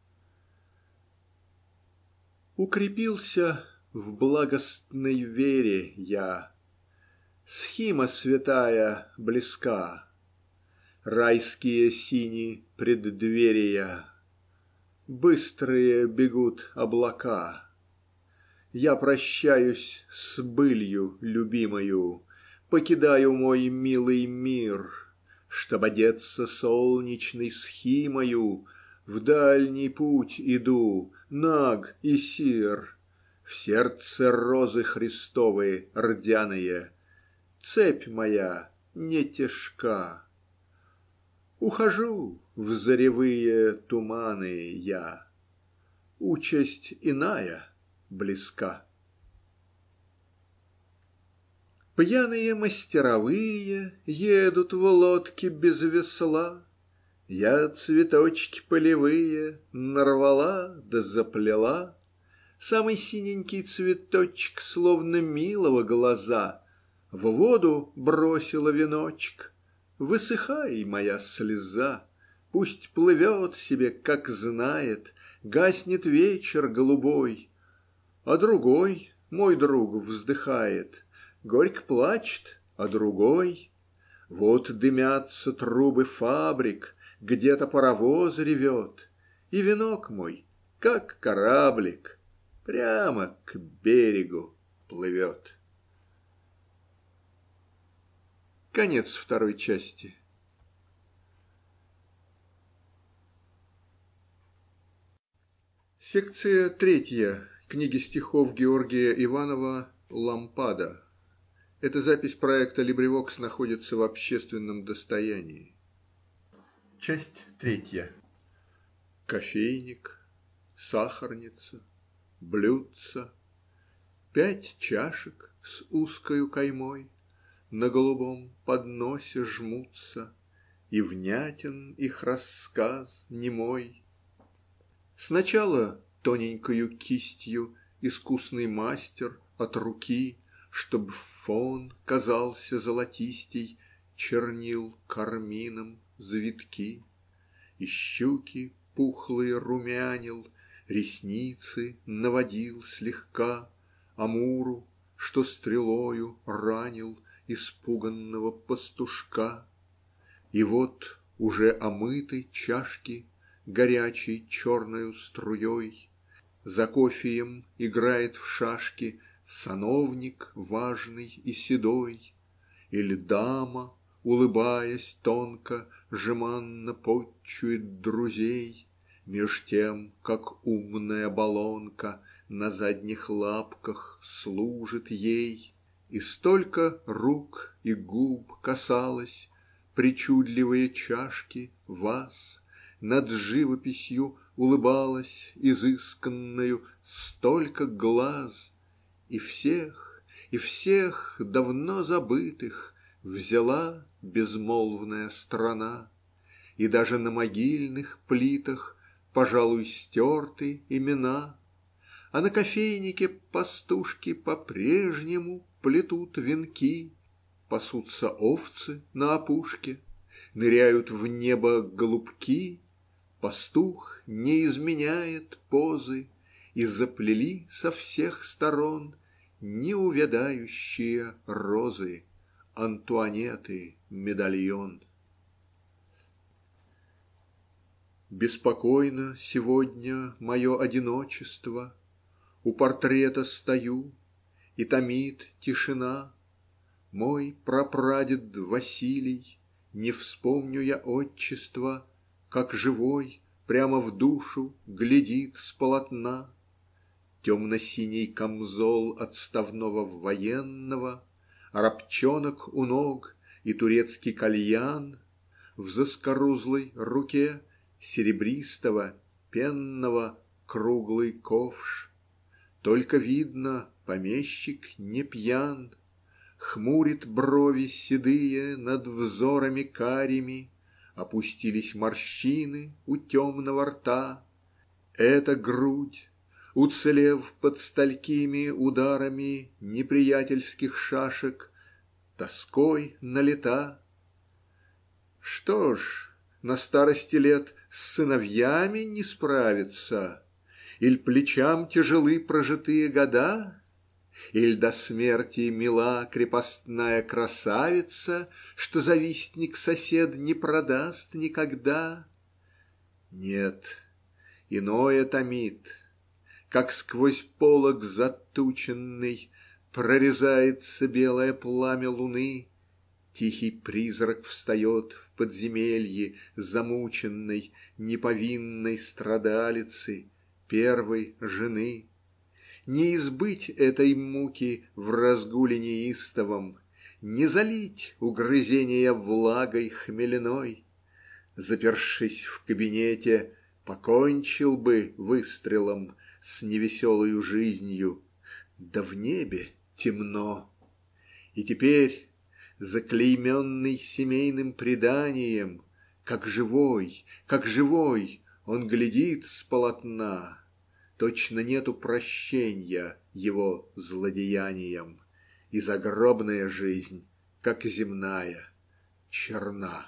Укрепился в благостной вере я, схима святая близка, райские сини преддверия, быстрые бегут облака. Я прощаюсь с былью любимою, покидаю мой милый мир, чтоб одеться солнечной схимою. В дальний путь иду, наг и сир, в сердце розы Христовы рдяные, цепь моя не тяжка. Ухожу в заревые туманы я, участь иная близка. Пьяные мастеровые едут в лодке без весла. Я цветочки полевые нарвала да заплела. Самый синенький цветочек, словно милого глаза, в воду бросила веночек. Высыхай, моя слеза, пусть плывет себе, как знает, гаснет вечер голубой. А другой, мой друг, вздыхает, горько плачет, а другой. Вот дымятся трубы фабрик, где-то паровоз ревет, и венок мой, как кораблик, прямо к берегу плывет. Конец второй части. Секция третья. Книги стихов Георгия Иванова «Лампада». Эта запись проекта LibriVox находится в общественном достоянии. Часть третья. Кофейник, сахарница, блюдца, 5 чашек с узкою каймой на голубом подносе жмутся, и внятен их рассказ немой. Сначала тоненькою кистью искусный мастер от руки, чтоб фон казался золотистей, чернил кармином завитки, и щуки пухлые румянил, ресницы наводил слегка Амуру, что стрелою ранил испуганного пастушка. И вот уже омыты чашки горячей черною струей, за кофеем играет в шашки сановник важный и седой, или дама, улыбаясь тонко, жеманно потчует друзей, меж тем, как умная баллонка на задних лапках служит ей. И столько рук и губ касалось причудливые чашки вас, над живописью улыбалась изысканною столько глаз, и всех давно забытых взяла безмолвная страна, и даже на могильных плитах, пожалуй, стерты имена, а на кофейнике пастушки по-прежнему плетут венки, пасутся овцы на опушке, ныряют в небо голубки, пастух не изменяет позы, и заплели со всех сторон неувядающие розы Антуанеты медальон. Беспокойно сегодня мое одиночество, у портрета стою, и томит тишина. Мой прапрадед Василий, не вспомню я отчества, как живой прямо в душу глядит с полотна. Темно-синий камзол отставного военного, рабчонок у ног и турецкий кальян, в заскорузлой руке серебристого пенного круглый ковш. Только видно, помещик не пьян, хмурит брови седые над взорами карими, опустились морщины у темного рта. Эта грудь, уцелев под столькими ударами неприятельских шашек, тоской налита. Что ж, на старости лет с сыновьями не справиться, иль плечам тяжелы прожитые года, иль до смерти мила крепостная красавица, что завистник сосед не продаст никогда? Нет, иное томит, как сквозь полог затученный прорезается белое пламя луны. Тихий призрак встает в подземелье замученной, неповинной страдалицы, первой жены. Не избыть этой муки в разгуле неистовом, не залить угрызения влагой хмельной. Запершись в кабинете, покончил бы выстрелом с невеселою жизнью, да в небе темно. И теперь, заклейменный семейным преданием, как живой, он глядит с полотна. Точно нету прощенья его злодеяниям, и загробная жизнь, как земная, черна.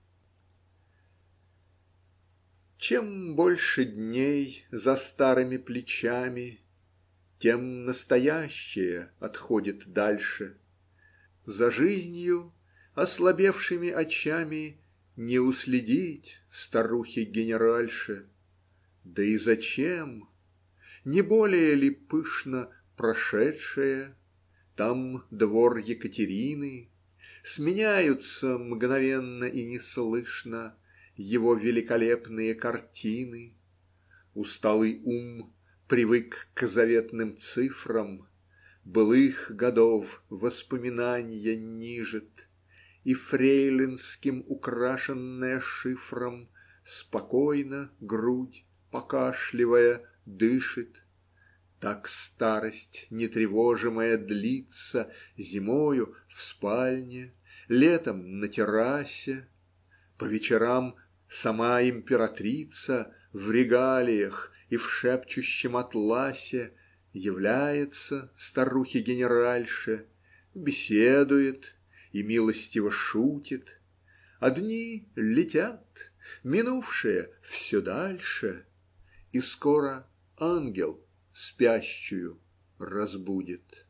Чем больше дней за старыми плечами, тем настоящее отходит дальше. За жизнью ослабевшими очами не уследить старухе-генеральше. Да и зачем? Не более ли пышно прошедшее? Там двор Екатерины. Сменяются мгновенно и неслышно его великолепные картины. Усталый ум привык к заветным цифрам, былых годов воспоминанья нижет, и фрейлинским украшенная шифром спокойно грудь, покашливая, дышит. Так старость нетревожимая длится зимою в спальне, летом на террасе. По вечерам сама императрица в регалиях и в шепчущем атласе является старухе-генеральше, беседует и милостиво шутит. А дни летят, минувшие все дальше, и скоро ангел спящую разбудит.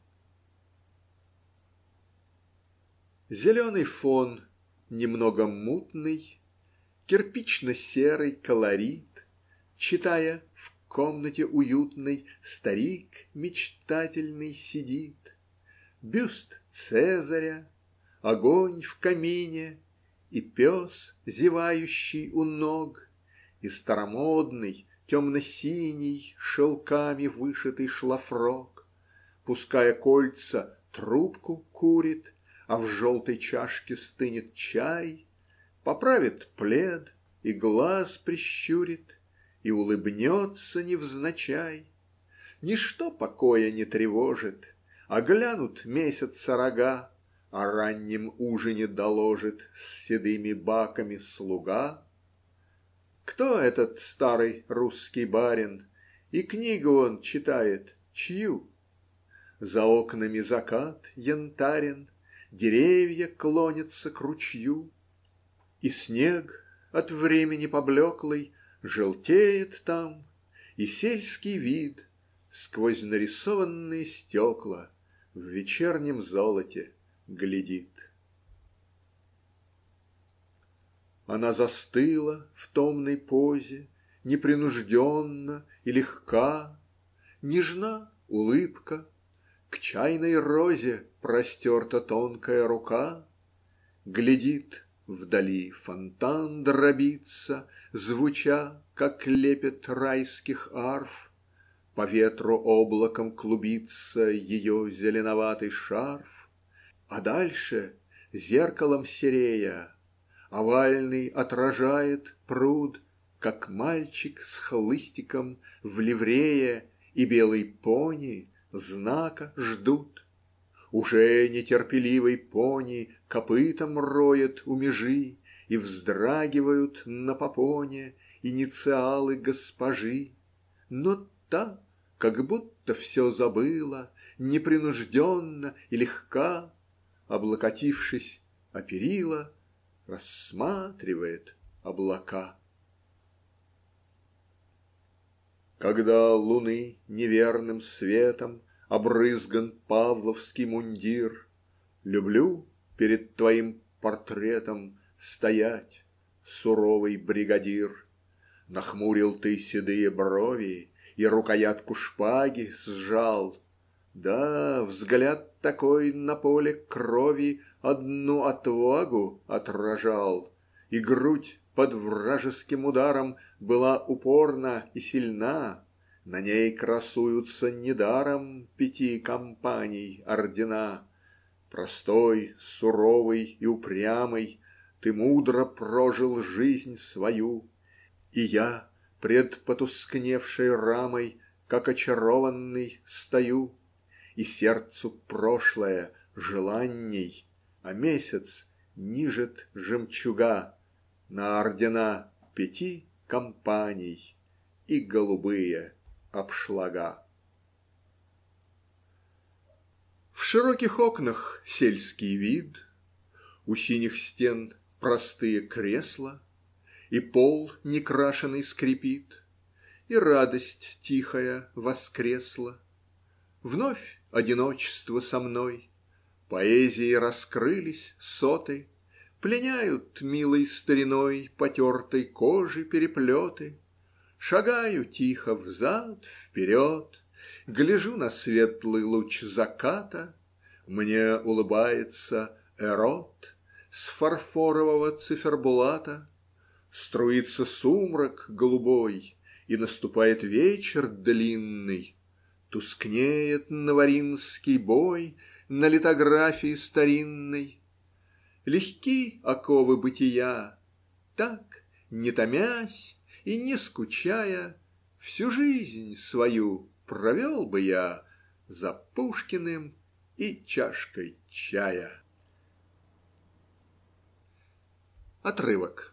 Зеленый фон немного мутный, кирпично-серый колорит, читая в комнате уютной, старик мечтательный сидит. Бюст Цезаря, огонь в камине, и пес, зевающий у ног, и старомодный, темно-синий, шелками вышитый шлафрок. Пуская кольца, трубку курит, а в желтой чашке стынет чай, поправит плед и глаз прищурит, и улыбнется невзначай. Ничто покоя не тревожит, а глянут месяца рога, о раннем ужине доложит с седыми баками слуга. Кто этот старый русский барин, и книгу он читает чью? За окнами закат янтарен, деревья клонятся к ручью, и снег от времени поблеклый желтеет там, и сельский вид сквозь нарисованные стекла в вечернем золоте глядит. Она застыла в томной позе, непринужденно и легка, нежна улыбка, к чайной розе простерта тонкая рука. Глядит, вдали фонтан дробится, звуча, как лепет райских арф. По ветру облаком клубится ее зеленоватый шарф. А дальше, зеркалом серея, овальный отражает пруд как мальчик с хлыстиком в ливрее и белый пони знака ждут. Уже нетерпеливый пони копытом роет у межи, и вздрагивают на попоне инициалы госпожи. Но та, как будто все забыла, непринужденно и легка, облокотившись о перила, рассматривает облака. Когда луны неверным светом обрызган павловский мундир, люблю перед твоим портретом стоять, суровый бригадир. Нахмурил ты седые брови и рукоятку шпаги сжал. Да, взгляд такой на поле крови одну отвагу отражал, и грудь под вражеским ударом была упорна и сильна. На ней красуются недаром 5 компаний ордена. Простой, суровый и упрямый, ты мудро прожил жизнь свою, и я пред потускневшей рамой, как очарованный, стою, и сердцу прошлое желанней, а месяц нижет жемчуга на ордена 5 компаний и голубые обшлага. В широких окнах сельский вид, у синих стен простые кресла, и пол некрашеный скрипит, и радость тихая воскресла. Вновь одиночество со мной, поэзии раскрылись соты, пленяют милой стариной потертой кожи переплеты. Шагаю тихо взад вперед, гляжу на светлый луч заката. Мне улыбается Эрот с фарфорового циферблата. Струится сумрак голубой, и наступает вечер длинный. Тускнеет наваринский бой на литографии старинной. Легки оковы бытия, так, не томясь и не скучая, всю жизнь свою провел бы я за Пушкиным и чашкой чая. Отрывок.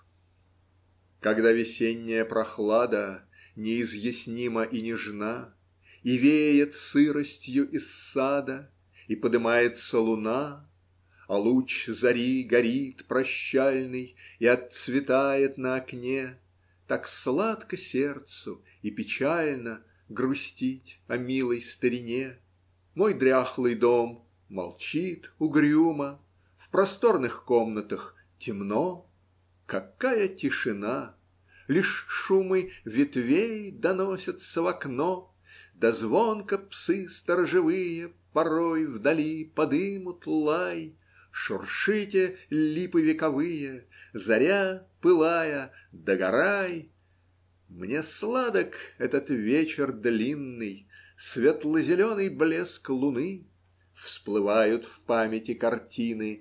Когда весенняя прохлада неизъяснима и нежна, и веет сыростью из сада, и подымается луна, а луч зари горит прощальный и отцветает на окне, так сладко сердцу и печально грустить о милой старине. Мой дряхлый дом молчит угрюмо, в просторных комнатах темно. Какая тишина! Лишь шумы ветвей доносятся в окно, да звонко псы сторожевые порой вдали подымут лай. Шуршите липы вековые, заря, пылая, догорай. Мне сладок этот вечер длинный, светло-зеленый блеск луны. Всплывают в памяти картины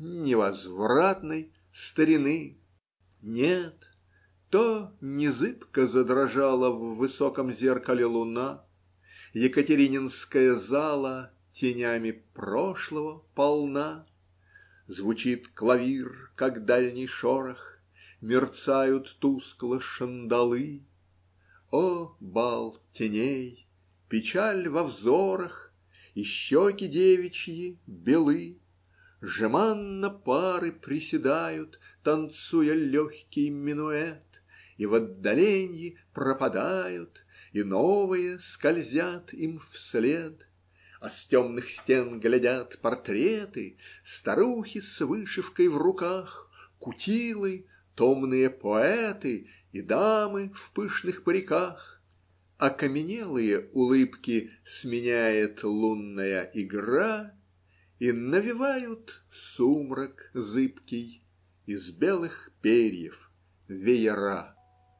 невозвратной старины. Нет, то не зыбко задрожала в высоком зеркале луна. Екатерининская зала тенями прошлого полна. Звучит клавир, как дальний шорох, мерцают тускло шандалы. О, бал теней, печаль во взорах, и щеки девичьи белы. Жеманно пары приседают, танцуя легкий минуэт, и в отдаленье пропадают, и новые скользят им вслед. А с темных стен глядят портреты, старухи с вышивкой в руках, кутилы, томные поэты и дамы в пышных париках. Окаменелые улыбки сменяет лунная игра, и навевают сумрак зыбкий из белых перьев веера.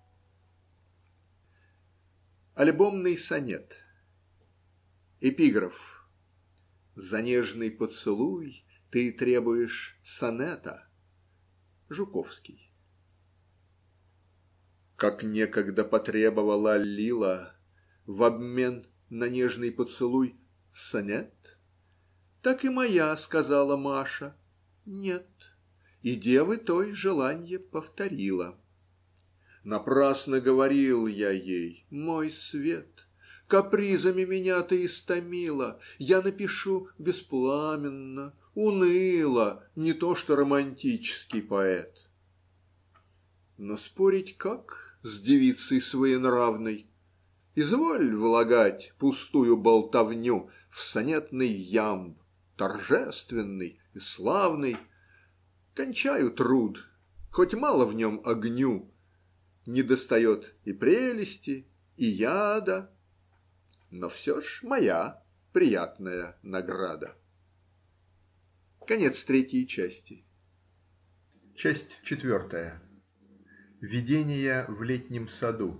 Альбомный сонет. Эпиграф. За нежный поцелуй ты требуешь сонета. Жуковский. Как некогда потребовала Лила в обмен на нежный поцелуй сонет, так и моя сказала Маша нет, и девы той желанье повторила. Напрасно говорил я ей: мой свет, капризами меня ты истомила, я напишу беспламенно, уныло, не то что романтический поэт. Но спорить как с девицей своенравной? Изволь влагать пустую болтовню в сонетный ямб, торжественный и славный. Кончаю труд, хоть мало в нем огню, недостает и прелести, и яда, но все ж моя приятная награда. Конец третьей части. Часть четвертая. Видения в летнем саду.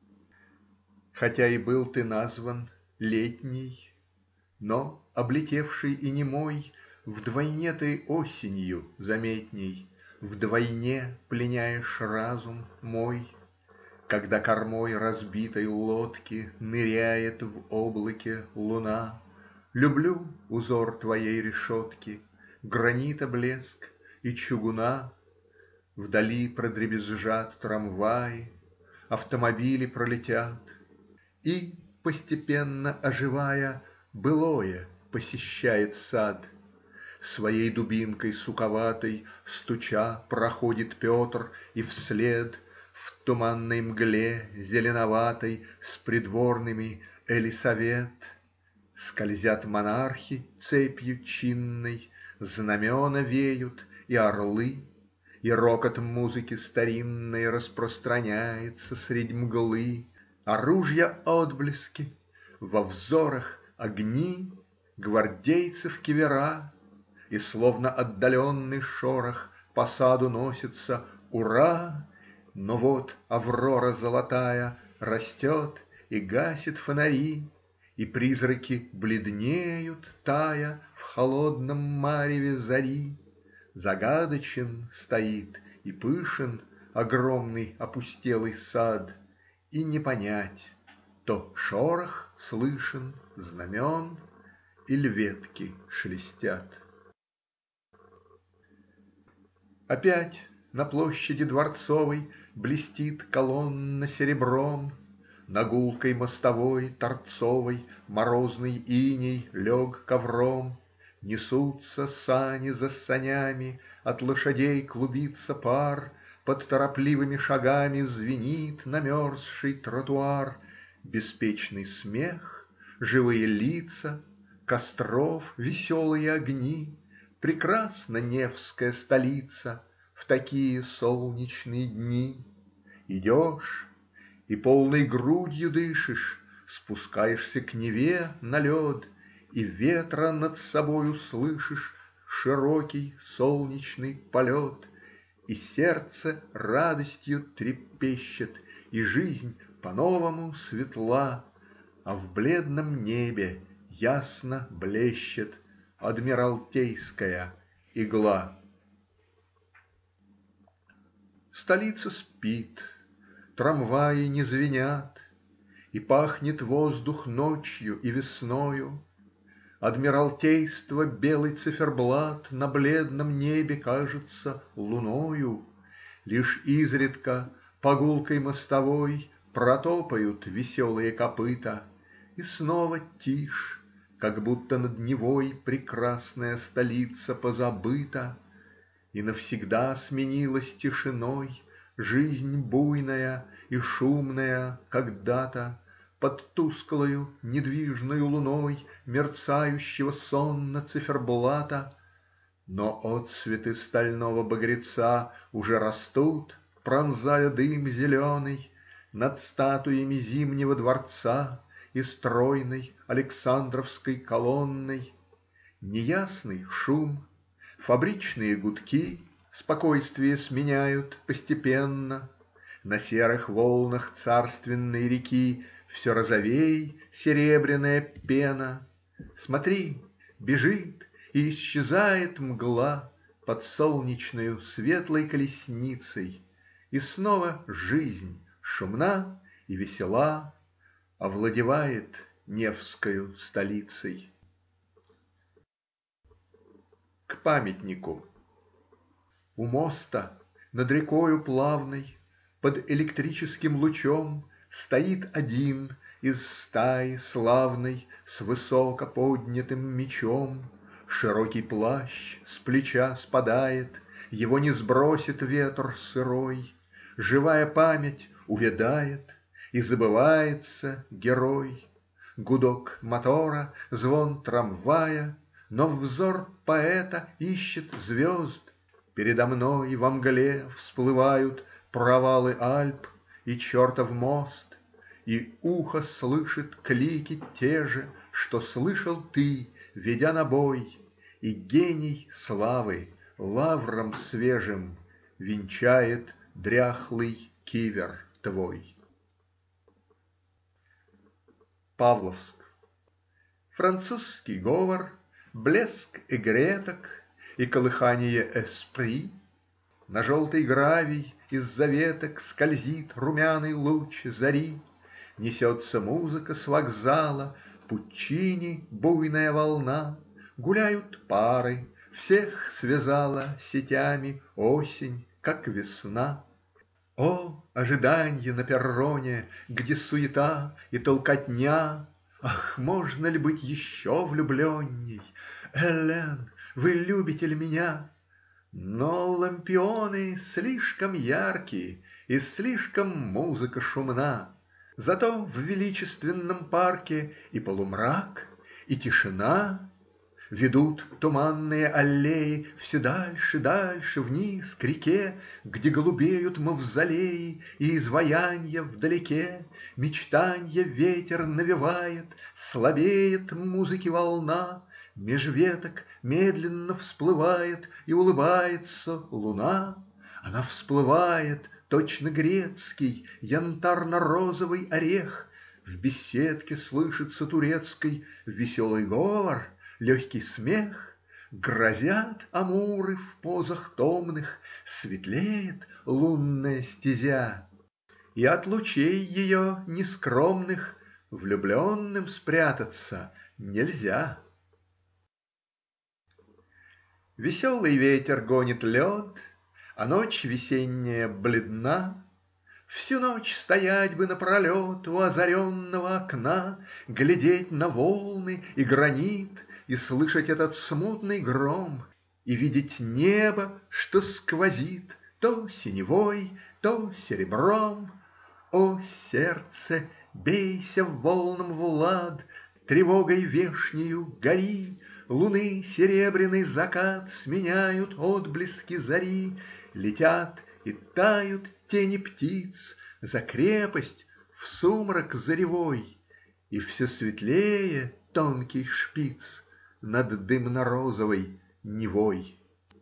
Хотя и был ты назван летний, но, облетевший и немой, вдвойне ты осенью заметней, вдвойне пленяешь разум мой. Когда кормой разбитой лодки ныряет в облаке луна, люблю узор твоей решетки, гранита блеск и чугуна. Вдали продребезжат трамваи, автомобили пролетят, и, постепенно оживая, былое посещает сад. Своей дубинкой суковатой стуча проходит Петр, и вслед в туманной мгле зеленоватой с придворными Элисавет. Скользят монархи цепью чинной, знамена веют и орлы, и рокот музыки старинной распространяется средь мглы, а ружья отблески, во взорах огни гвардейцев кивера, и словно отдаленный шорох по саду носится ура. Но вот аврора золотая растет и гасит фонари, и призраки бледнеют, тая в холодном мареве зари. Загадочен стоит и пышен огромный опустелый сад, и не понять, то шорох слышен знамен иль ветки шелестят. Опять на площади Дворцовой блестит колонна серебром, на гулкой мостовой торцовой морозный иней лег ковром. Несутся сани за санями, от лошадей клубится пар, под торопливыми шагами звенит намерзший тротуар. Беспечный смех, живые лица, костров веселые огни. Прекрасна Невская столица в такие солнечные дни. Идешь и полной грудью дышишь, спускаешься к Неве на лед, и ветра над собою слышишь широкий солнечный полет, и сердце радостью трепещет, и жизнь по-новому светла, а в бледном небе ясно блещет адмиралтейская игла. Столица спит, трамваи не звенят, и пахнет воздух ночью и весною. Адмиралтейство белый циферблат на бледном небе кажется луною. Лишь изредка по гулкой мостовой протопают веселые копыта, и снова тишь, как будто над Невой прекрасная столица позабыта, и навсегда сменилась тишиной жизнь буйная и шумная когда-то под тусклою недвижною луной мерцающего сонно циферблата. Но отсветы стального багреца уже растут, пронзая дым зеленый, над статуями Зимнего дворца и стройной Александровской колонной. Неясный шум, фабричные гудки спокойствие сменяют постепенно. На серых волнах царственной реки все розовей серебряная пена. Смотри, бежит и исчезает мгла под солнечною светлой колесницей, и снова жизнь шумна и весела, овладевает Невскою столицей. К памятнику. У моста над рекою плавной под электрическим лучом стоит один из стаи славной с высоко поднятым мечом. Широкий плащ с плеча спадает, его не сбросит ветер сырой. Живая память увядает, и забывается герой. Гудок мотора, звон трамвая, но взор поэта ищет звезд. Передо мной во мгле всплывают провалы Альп и чертов мост, и ухо слышит клики те же, что слышал ты, ведя на бой, и гений славы лавром свежим венчает дряхлый кивер твой. Павловск. Французский говор, блеск игреток и колыхание эспри. На желтый гравий из-за веток скользит румяный луч зари. Несется музыка с вокзала, Пуччини буйная волна. Гуляют пары, всех связала сетями осень, как весна. О, ожиданье на перроне, где суета и толкотня! Ах, можно ли быть еще влюбленней? Эллен, вы любите ли меня? Но лампионы слишком яркие, и слишком музыка шумна. Зато в величественном парке и полумрак, и тишина. Ведут туманные аллеи все дальше, дальше вниз к реке, где голубеют мавзолеи и изваянья вдалеке. Мечтанье ветер навевает, слабеет музыки волна. Меж веток медленно всплывает и улыбается луна. Она всплывает, точно грецкий янтарно-розовый орех. В беседке слышится турецкий веселый говор, легкий смех. Грозят амуры в позах томных, светлеет лунная стезя. И от лучей ее нескромных влюбленным спрятаться нельзя. Веселый ветер гонит лед, а ночь весенняя бледна. Всю ночь стоять бы напролет у озаренного окна, глядеть на волны и гранит, и слышать этот смутный гром, и видеть небо, что сквозит то синевой, то серебром. О, сердце, бейся волнам в лад, тревогой вешнею гори. Луны серебряный закат сменяют отблески зари. Летят и тают тени птиц за крепость в сумрак заревой, и все светлее тонкий шпиц над дымно-розовой Невой.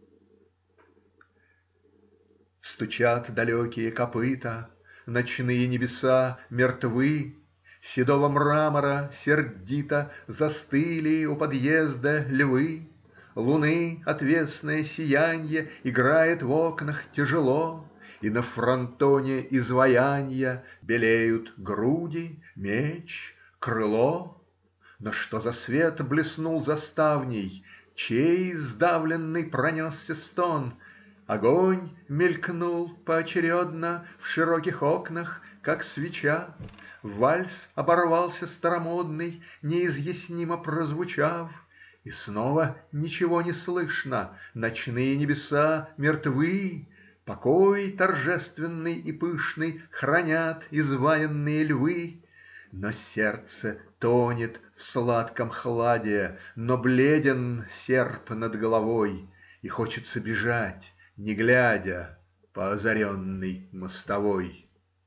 Стучат далекие копыта, ночные небеса мертвы. Седого мрамора сердито застыли у подъезда львы. Луны отвесное сиянье играет в окнах тяжело, и на фронтоне изваянья белеют груди, меч, крыло. Но что за свет блеснул за ставней? Чей сдавленный пронесся стон? Огонь мелькнул поочередно в широких окнах, как свеча. Вальс оборвался старомодный, неизъяснимо прозвучав. И снова ничего не слышно, ночные небеса мертвы. Покой торжественный и пышный хранят изваянные львы. Но сердце тонет в сладком хладе, но бледен серп над головой, и хочется бежать, не глядя, по озаренной мостовой.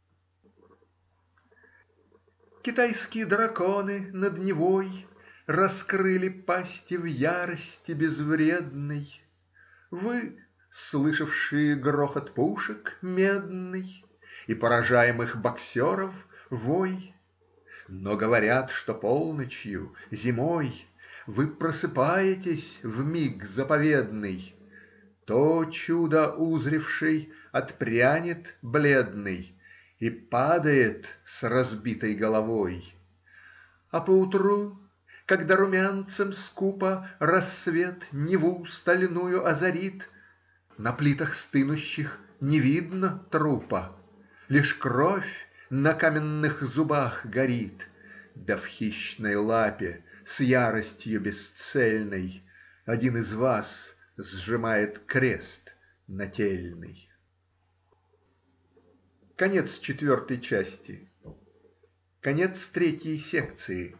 Китайские драконы над Невой раскрыли пасти в ярости безвредной. Вы, слышавшие грохот пушек медный и поражаемых боксеров вой, но говорят, что полночью, зимой, вы просыпаетесь в миг заповедный. То чудо узревший отпрянет бледный и падает с разбитой головой. А поутру, когда румянцем скупо рассвет Неву стальную озарит, на плитах стынущих не видно трупа, лишь кровь на каменных зубах горит, да в хищной лапе с яростью бесцельной один из вас сжимает крест нательный. Конец четвертой части. Конец третьей секции.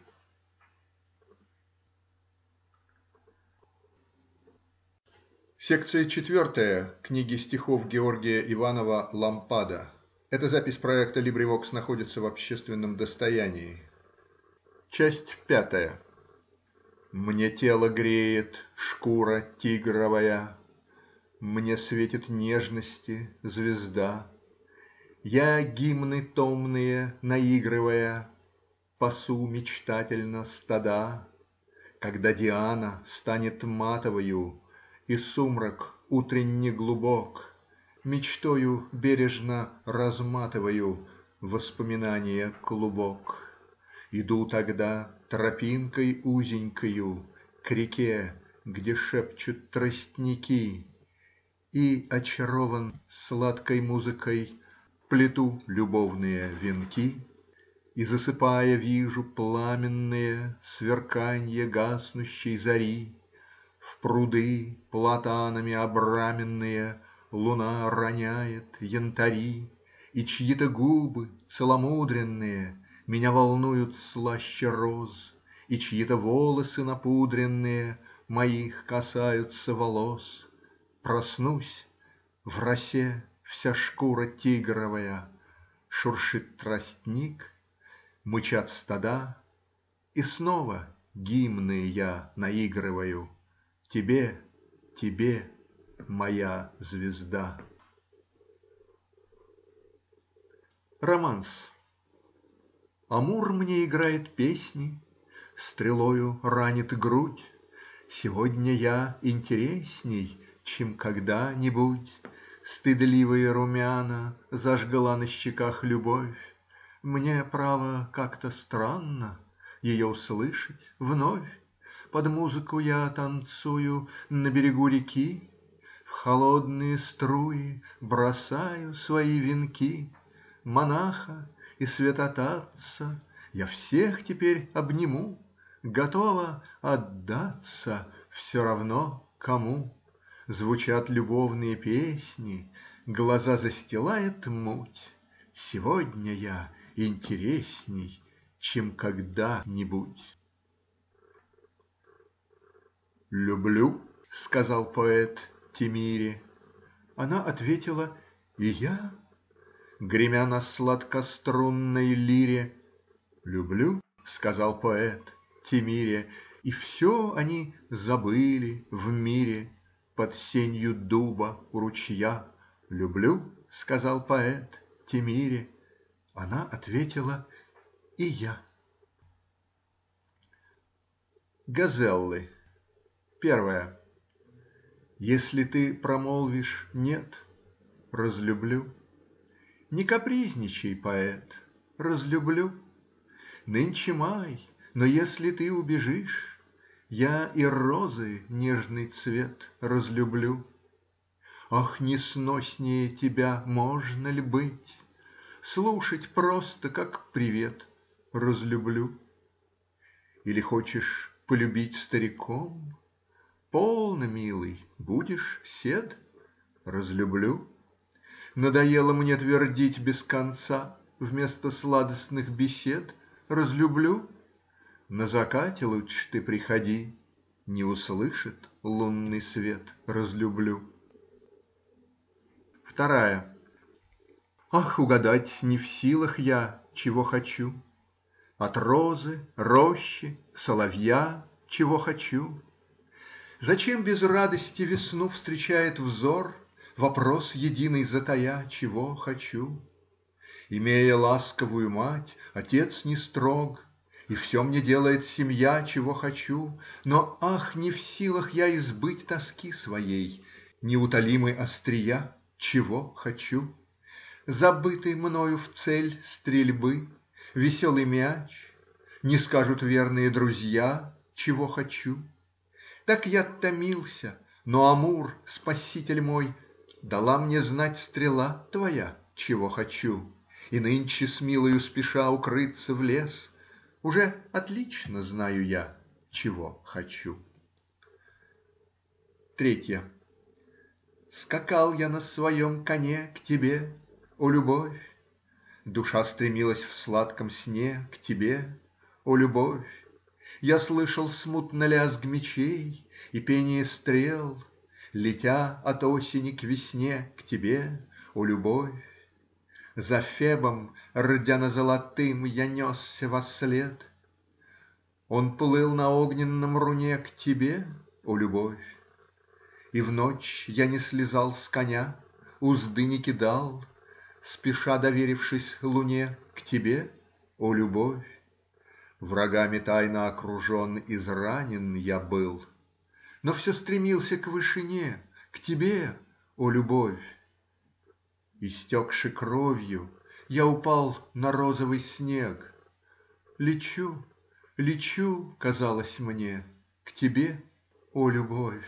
Секция четвертая книги стихов Георгия Иванова «Лампада». Эта запись проекта LibriVox находится в общественном достоянии. Часть пятая. Мне тело греет шкура тигровая, мне светит нежности звезда. Я гимны томные наигрывая, пасу мечтательно стада. Когда Диана станет матовою и сумрак утренне глубок, мечтою бережно разматываю воспоминания клубок. Иду тогда тропинкой узенькою к реке, где шепчут тростники, и, очарован сладкой музыкой, плету любовные венки, и, засыпая, вижу пламенные сверканье гаснущей зари. В пруды платанами обраменные луна роняет янтари, и чьи-то губы целомудренные меня волнуют слаще роз, и чьи-то волосы напудренные моих касаются волос. Проснусь в росе вся шкура тигровая, шуршит тростник, мычат стада, и снова гимны я наигрываю тебе, тебе, моя звезда. Романс. Амур мне играет песни, стрелою ранит грудь. Сегодня я интересней, чем когда-нибудь. Стыдливые румяна зажгла на щеках любовь. Мне, право, как-то странно ее услышать вновь. Под музыку я танцую на берегу реки, в холодные струи бросаю свои венки. Монаха и святотатца я всех теперь обниму, готова отдаться все равно кому. Звучат любовные песни, глаза застилает муть. Сегодня я интересней, чем когда-нибудь. «Люблю, — сказал поэт Темире. Она ответила: и я, гремя на сладкострунной лире. «Люблю, — сказал поэт Темире, и все они забыли в мире под сенью дуба у ручья. Люблю, — сказал поэт Темире. Она ответила: и я». Газеллы. Первая. Если ты промолвишь нет, разлюблю. Не капризничай, поэт, разлюблю. Нынче май, но если ты убежишь, я и розы нежный цвет разлюблю. Ах, несноснее тебя можно ли быть? Слушать просто как привет разлюблю. Или хочешь полюбить стариком? Полно, милый, будешь сед? Разлюблю. Надоело мне твердить без конца вместо сладостных бесед? Разлюблю. На закате лучше ты приходи, не услышит лунный свет. Разлюблю. Вторая. Ах, угадать не в силах я, чего хочу. От розы, рощи, соловья, чего хочу. Зачем без радости весну встречает взор, вопрос единый затая, чего хочу? Имея ласковую мать, отец не строг, и все мне делает семья, чего хочу. Но, ах, не в силах я избыть тоски своей, неутолимой острия, чего хочу. Забытый мною в цель стрельбы веселый мяч, не скажут верные друзья, чего хочу. Так я томился, но Амур, спаситель мой, дала мне знать стрела твоя, чего хочу, и нынче с милою спеша укрыться в лес, уже отлично знаю я, чего хочу. Третье. Скакал я на своем коне к тебе, о любовь, душа стремилась в сладком сне к тебе, о любовь. Я слышал смутно лязг мечей и пение стрел, летя от осени к весне к тебе, о любовь. За Фебом, рдяно-золотым, я несся вослед. Он плыл на огненном руне к тебе, о любовь. И в ночь я не слезал с коня, узды не кидал, спеша доверившись луне к тебе, о любовь. Врагами тайно окружен, изранен я был, но все стремился к вышине, к тебе, о любовь. Истекши кровью, я упал на розовый снег. Лечу, лечу, казалось мне, к тебе, о любовь.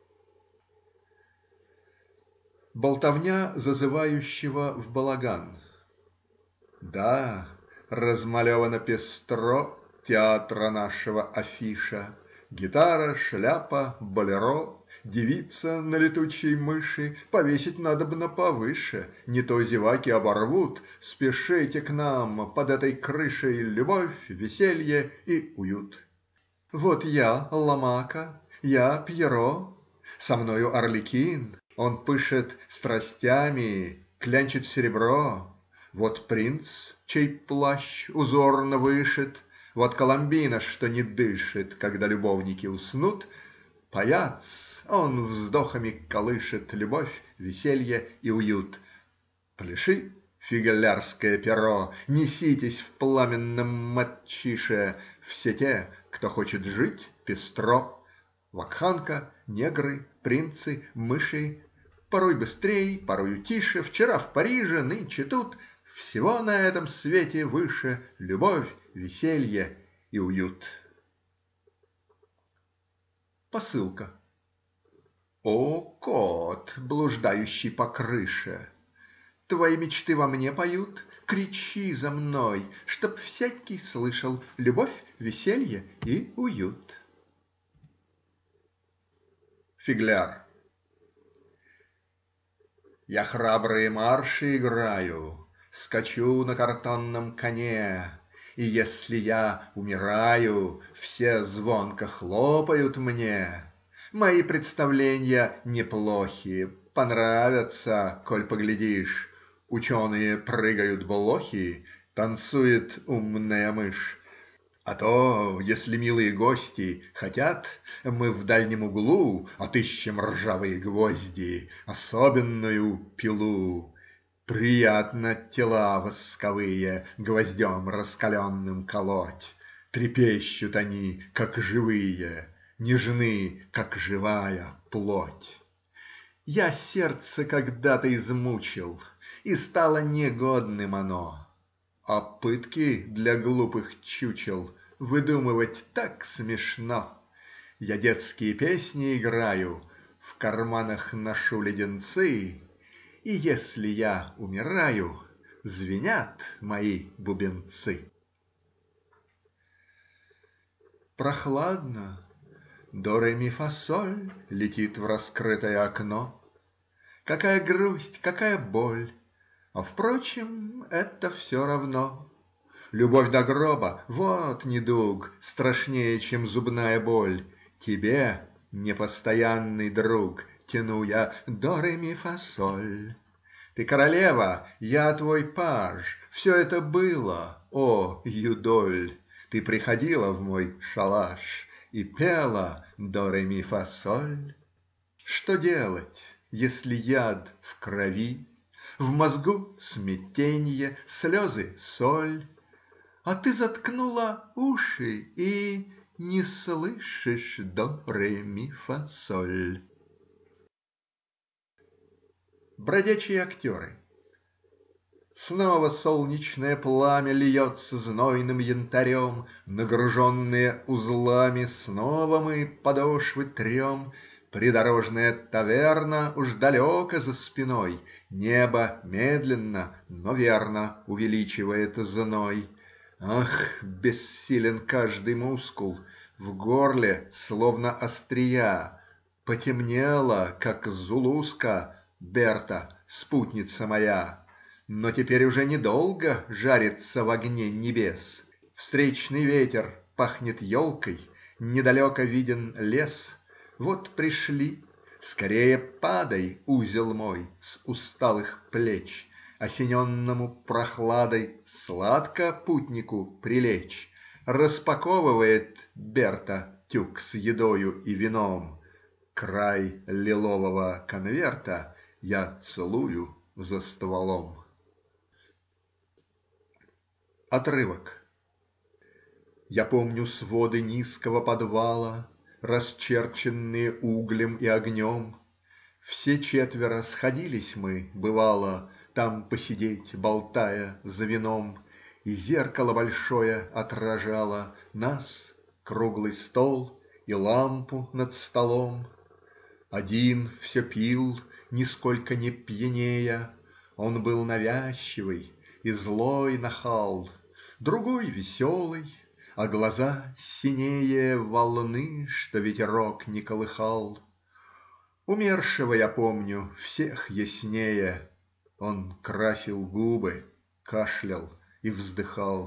Болтовня зазывающего в балаган. Да, размалевано пестро театра нашего афиша: гитара, шляпа, болеро, девица на летучей мыши, повесить надобно повыше, не то зеваки оборвут. Спешите к нам, под этой крышей любовь, веселье и уют. Вот я, Ломака, я Пьеро, со мною Арлекин, он пышет страстями, клянчит серебро. Вот принц, чей плащ узорно вышит, вот Коломбина, что не дышит, когда любовники уснут. Паяц, он вздохами колышет любовь, веселье и уют. Пляши, фиглярское перо, неситесь в пламенном матчише, все те, кто хочет жить пестро. Вакханка, негры, принцы, мыши, порой быстрей, порою тише, вчера в Париже, нынче тут, всего на этом свете выше любовь, веселье и уют. Посылка. О, кот, блуждающий по крыше! Твои мечты во мне поют, кричи за мной, чтоб всякий слышал любовь, веселье и уют. Фигляр. Я храбрые марши играю, скачу на картонном коне, и если я умираю, все звонко хлопают мне. Мои представления неплохи, понравятся, коль поглядишь. Ученые прыгают блохи, танцует умная мышь. А то, если милые гости хотят, мы в дальнем углу отыщем ржавые гвозди, особенную пилу. Приятно тела восковые гвоздем раскаленным колоть. Трепещут они, как живые, нежны, как живая плоть. Я сердце когда-то измучил, и стало негодным оно. А пытки для глупых чучел выдумывать так смешно. Я детские песни играю, в карманах ношу леденцы, и если я умираю, звенят мои бубенцы. Прохладно, до ре ми фа соль летит в раскрытое окно. Какая грусть, какая боль! А впрочем, это все равно. Любовь до гроба — вот недуг, страшнее, чем зубная боль. Тебе, непостоянный друг, тяну я до ре ми фа соль. Ты королева, я твой паж. Все это было, о юдоль. Ты приходила в мой шалаш и пела до ре ми фа соль. Что делать, если яд в крови, в мозгу смятенье, слезы — соль, а ты заткнула уши и не слышишь до ре ми фа соль? Бродячие актеры. Снова солнечное пламя льется знойным янтарем, нагруженные узлами, снова мы подошвы трем. Придорожная таверна уж далеко за спиной, небо медленно, но верно увеличивает зной. Ах, бессилен каждый мускул, в горле словно острия. Потемнело, как зулуска, Берта, спутница моя. Но теперь уже недолго жарится в огне небес. Встречный ветер пахнет елкой, недалеко виден лес. Вот пришли, скорее падай, узел мой, с усталых плеч. Осененному прохладой сладко путнику прилечь. Распаковывает Берта тюк с едою и вином. Край лилового конверта я целую за стволом. Отрывок. Я помню своды низкого подвала, расчерченные углем и огнем. Все четверо сходились мы, бывало, там посидеть, болтая за вином, и зеркало большое отражало нас, круглый стол и лампу над столом. Один все пил, нисколько не пьянея, он был навязчивый и злой нахал, другой веселый, а глаза синее волны, что ветерок не колыхал. Умершего я помню всех яснее. Он красил губы, кашлял и вздыхал.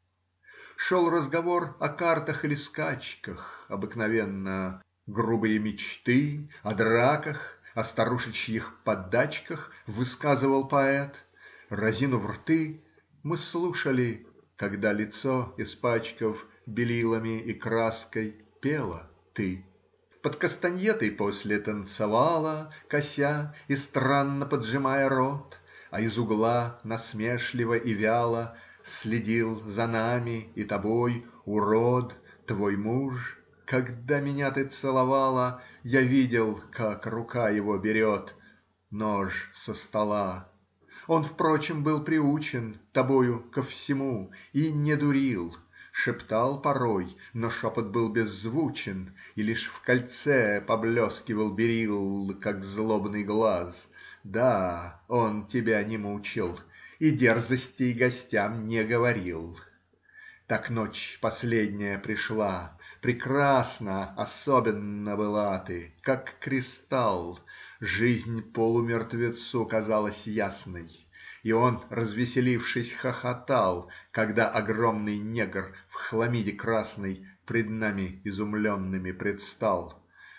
Шел разговор о картах или скачках, обыкновенно грубые мечты, о драках, о старушечьих подачках высказывал поэт. Разинув рты, мы слушали, когда лицо, испачкав белилами и краской, пела ты. Под кастаньетой после танцевала, кося и странно поджимая рот, а из угла насмешливо и вяло следил за нами и тобой, урод, твой муж. Когда меня ты целовала, я видел, как рука его берет нож со стола. Он, впрочем, был приучен тобою ко всему и не дурил, шептал порой, но шепот был беззвучен, и лишь в кольце поблескивал берил, как злобный глаз. Да, он тебя не мучил и дерзостей гостям не говорил. Так ночь последняя пришла, прекрасна, особенно была ты, как кристалл. Жизнь полумертвецу казалась ясной, и он, развеселившись, хохотал, когда огромный негр в хламиде красной пред нами изумленными предстал.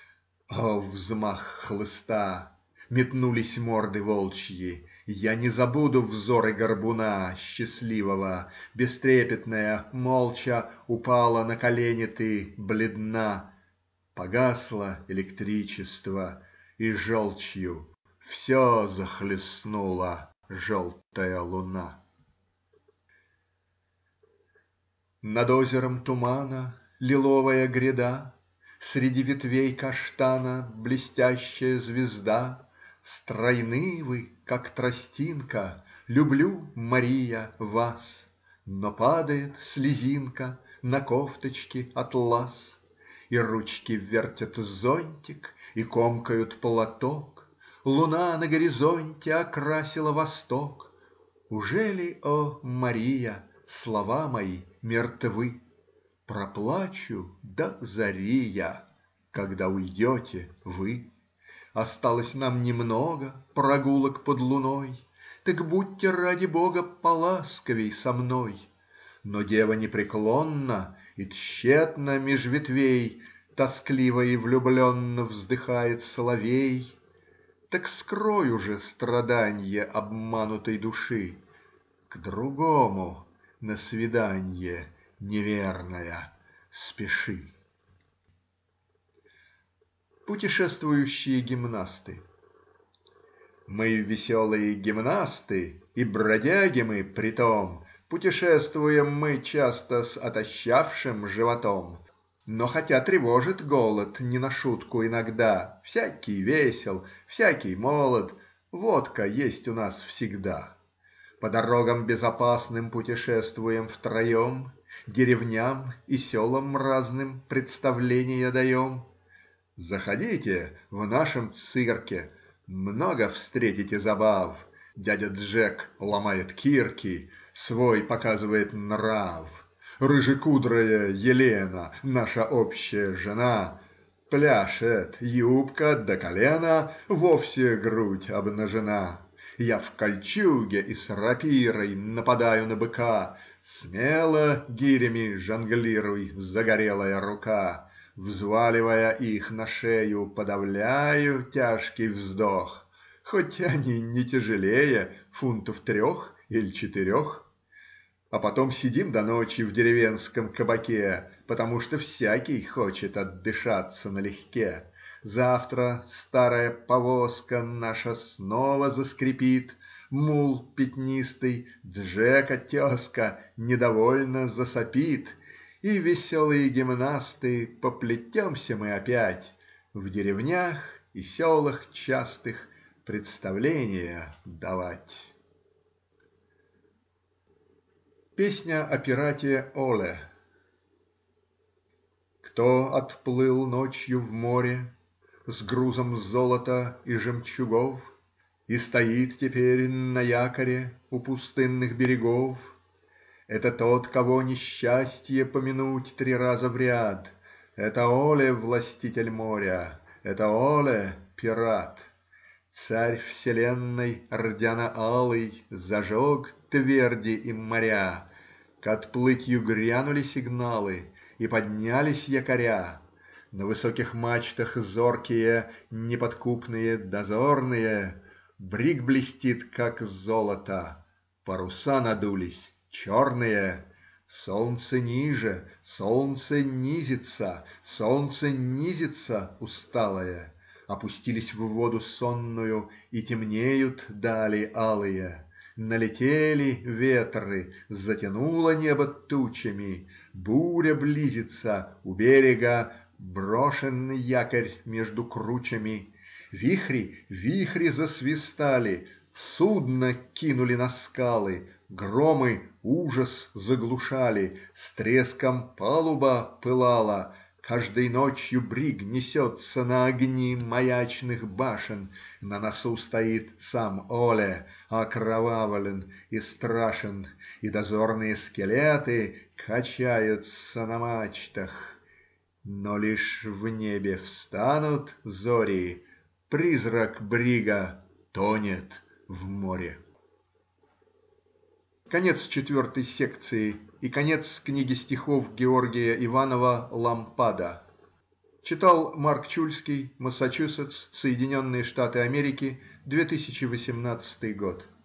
О, взмах хлыста! Метнулись морды волчьи. Я не забуду взоры горбуна счастливого. Бестрепетная, молча упала на колени ты, бледна. Погасло электричество, и желчью все захлестнула желтая луна. Над озером тумана лиловая гряда, среди ветвей каштана блестящая звезда. Стройны вы, как тростинка, люблю, Мария, вас, но падает слезинка на кофточке атлас, и ручки вертят зонтик и комкают платок. Луна на горизонте окрасила восток. Ужели, о Мария, слова мои мертвы? Проплачу до зари я, когда уйдете вы. Осталось нам немного прогулок под луной, так будьте, ради бога, поласковей со мной. Но дева непреклонна, и тщетно меж ветвей тоскливо и влюбленно вздыхает соловей. Так скрой уже страданье обманутой души, к другому на свиданье, неверная, спеши. Путешествующие гимнасты. Мы веселые гимнасты, и бродяги мы притом, путешествуем мы часто с отощавшим животом. Но хотя тревожит голод не на шутку иногда, всякий весел, всякий молод, водка есть у нас всегда. По дорогам безопасным путешествуем втроем, деревням и селам разным представления даем. Заходите в нашем цирке, много встретите забав. Дядя Джек ломает кирки, свой показывает нрав. Рыжекудрая Елена, наша общая жена, пляшет, юбка до колена, вовсе грудь обнажена. Я в кольчуге и с рапирой нападаю на быка. Смело гирями жонглируй, загорелая рука. Взваливая их на шею, подавляю тяжкий вздох, хоть они не тяжелее фунтов 3 или 4. А потом сидим до ночи в деревенском кабаке, потому что всякий хочет отдышаться налегке. Завтра старая повозка наша снова заскрипит, мул пятнистый, Джека тезка, недовольно засопит, и, веселые гимнасты, поплетемся мы опять в деревнях и селах частых представления давать. Песня о пирате Оле. Кто отплыл ночью в море с грузом золота и жемчугов и стоит теперь на якоре у пустынных берегов, это тот, кого несчастье помянуть 3 раза в ряд. Это Оле, властитель моря, это Оле, пират. Царь вселенной рдяно-алый зажег тверди и моря, к отплытию грянули сигналы и поднялись якоря. На высоких мачтах зоркие, неподкупные дозорные, бриг блестит, как золото, паруса надулись, черные. Солнце ниже, солнце низится, солнце низится, усталое. Опустились в воду сонную, и темнеют дали алые. Налетели ветры, затянуло небо тучами, буря близится, у берега брошен якорь между кручами. Вихри, вихри засвистали, судно кинули на скалы, громы ужас заглушали, с треском палуба пылала. Каждой ночью бриг несется на огни маячных башен, на носу стоит сам Оле, окровавлен и страшен, и дозорные скелеты качаются на мачтах. Но лишь в небе встанут зори, призрак брига тонет в море. Конец 4 секции и конец книги стихов Георгия Иванова «Лампада». Читал Марк Чульский, Массачусетс, Соединенные Штаты Америки, 2018 год.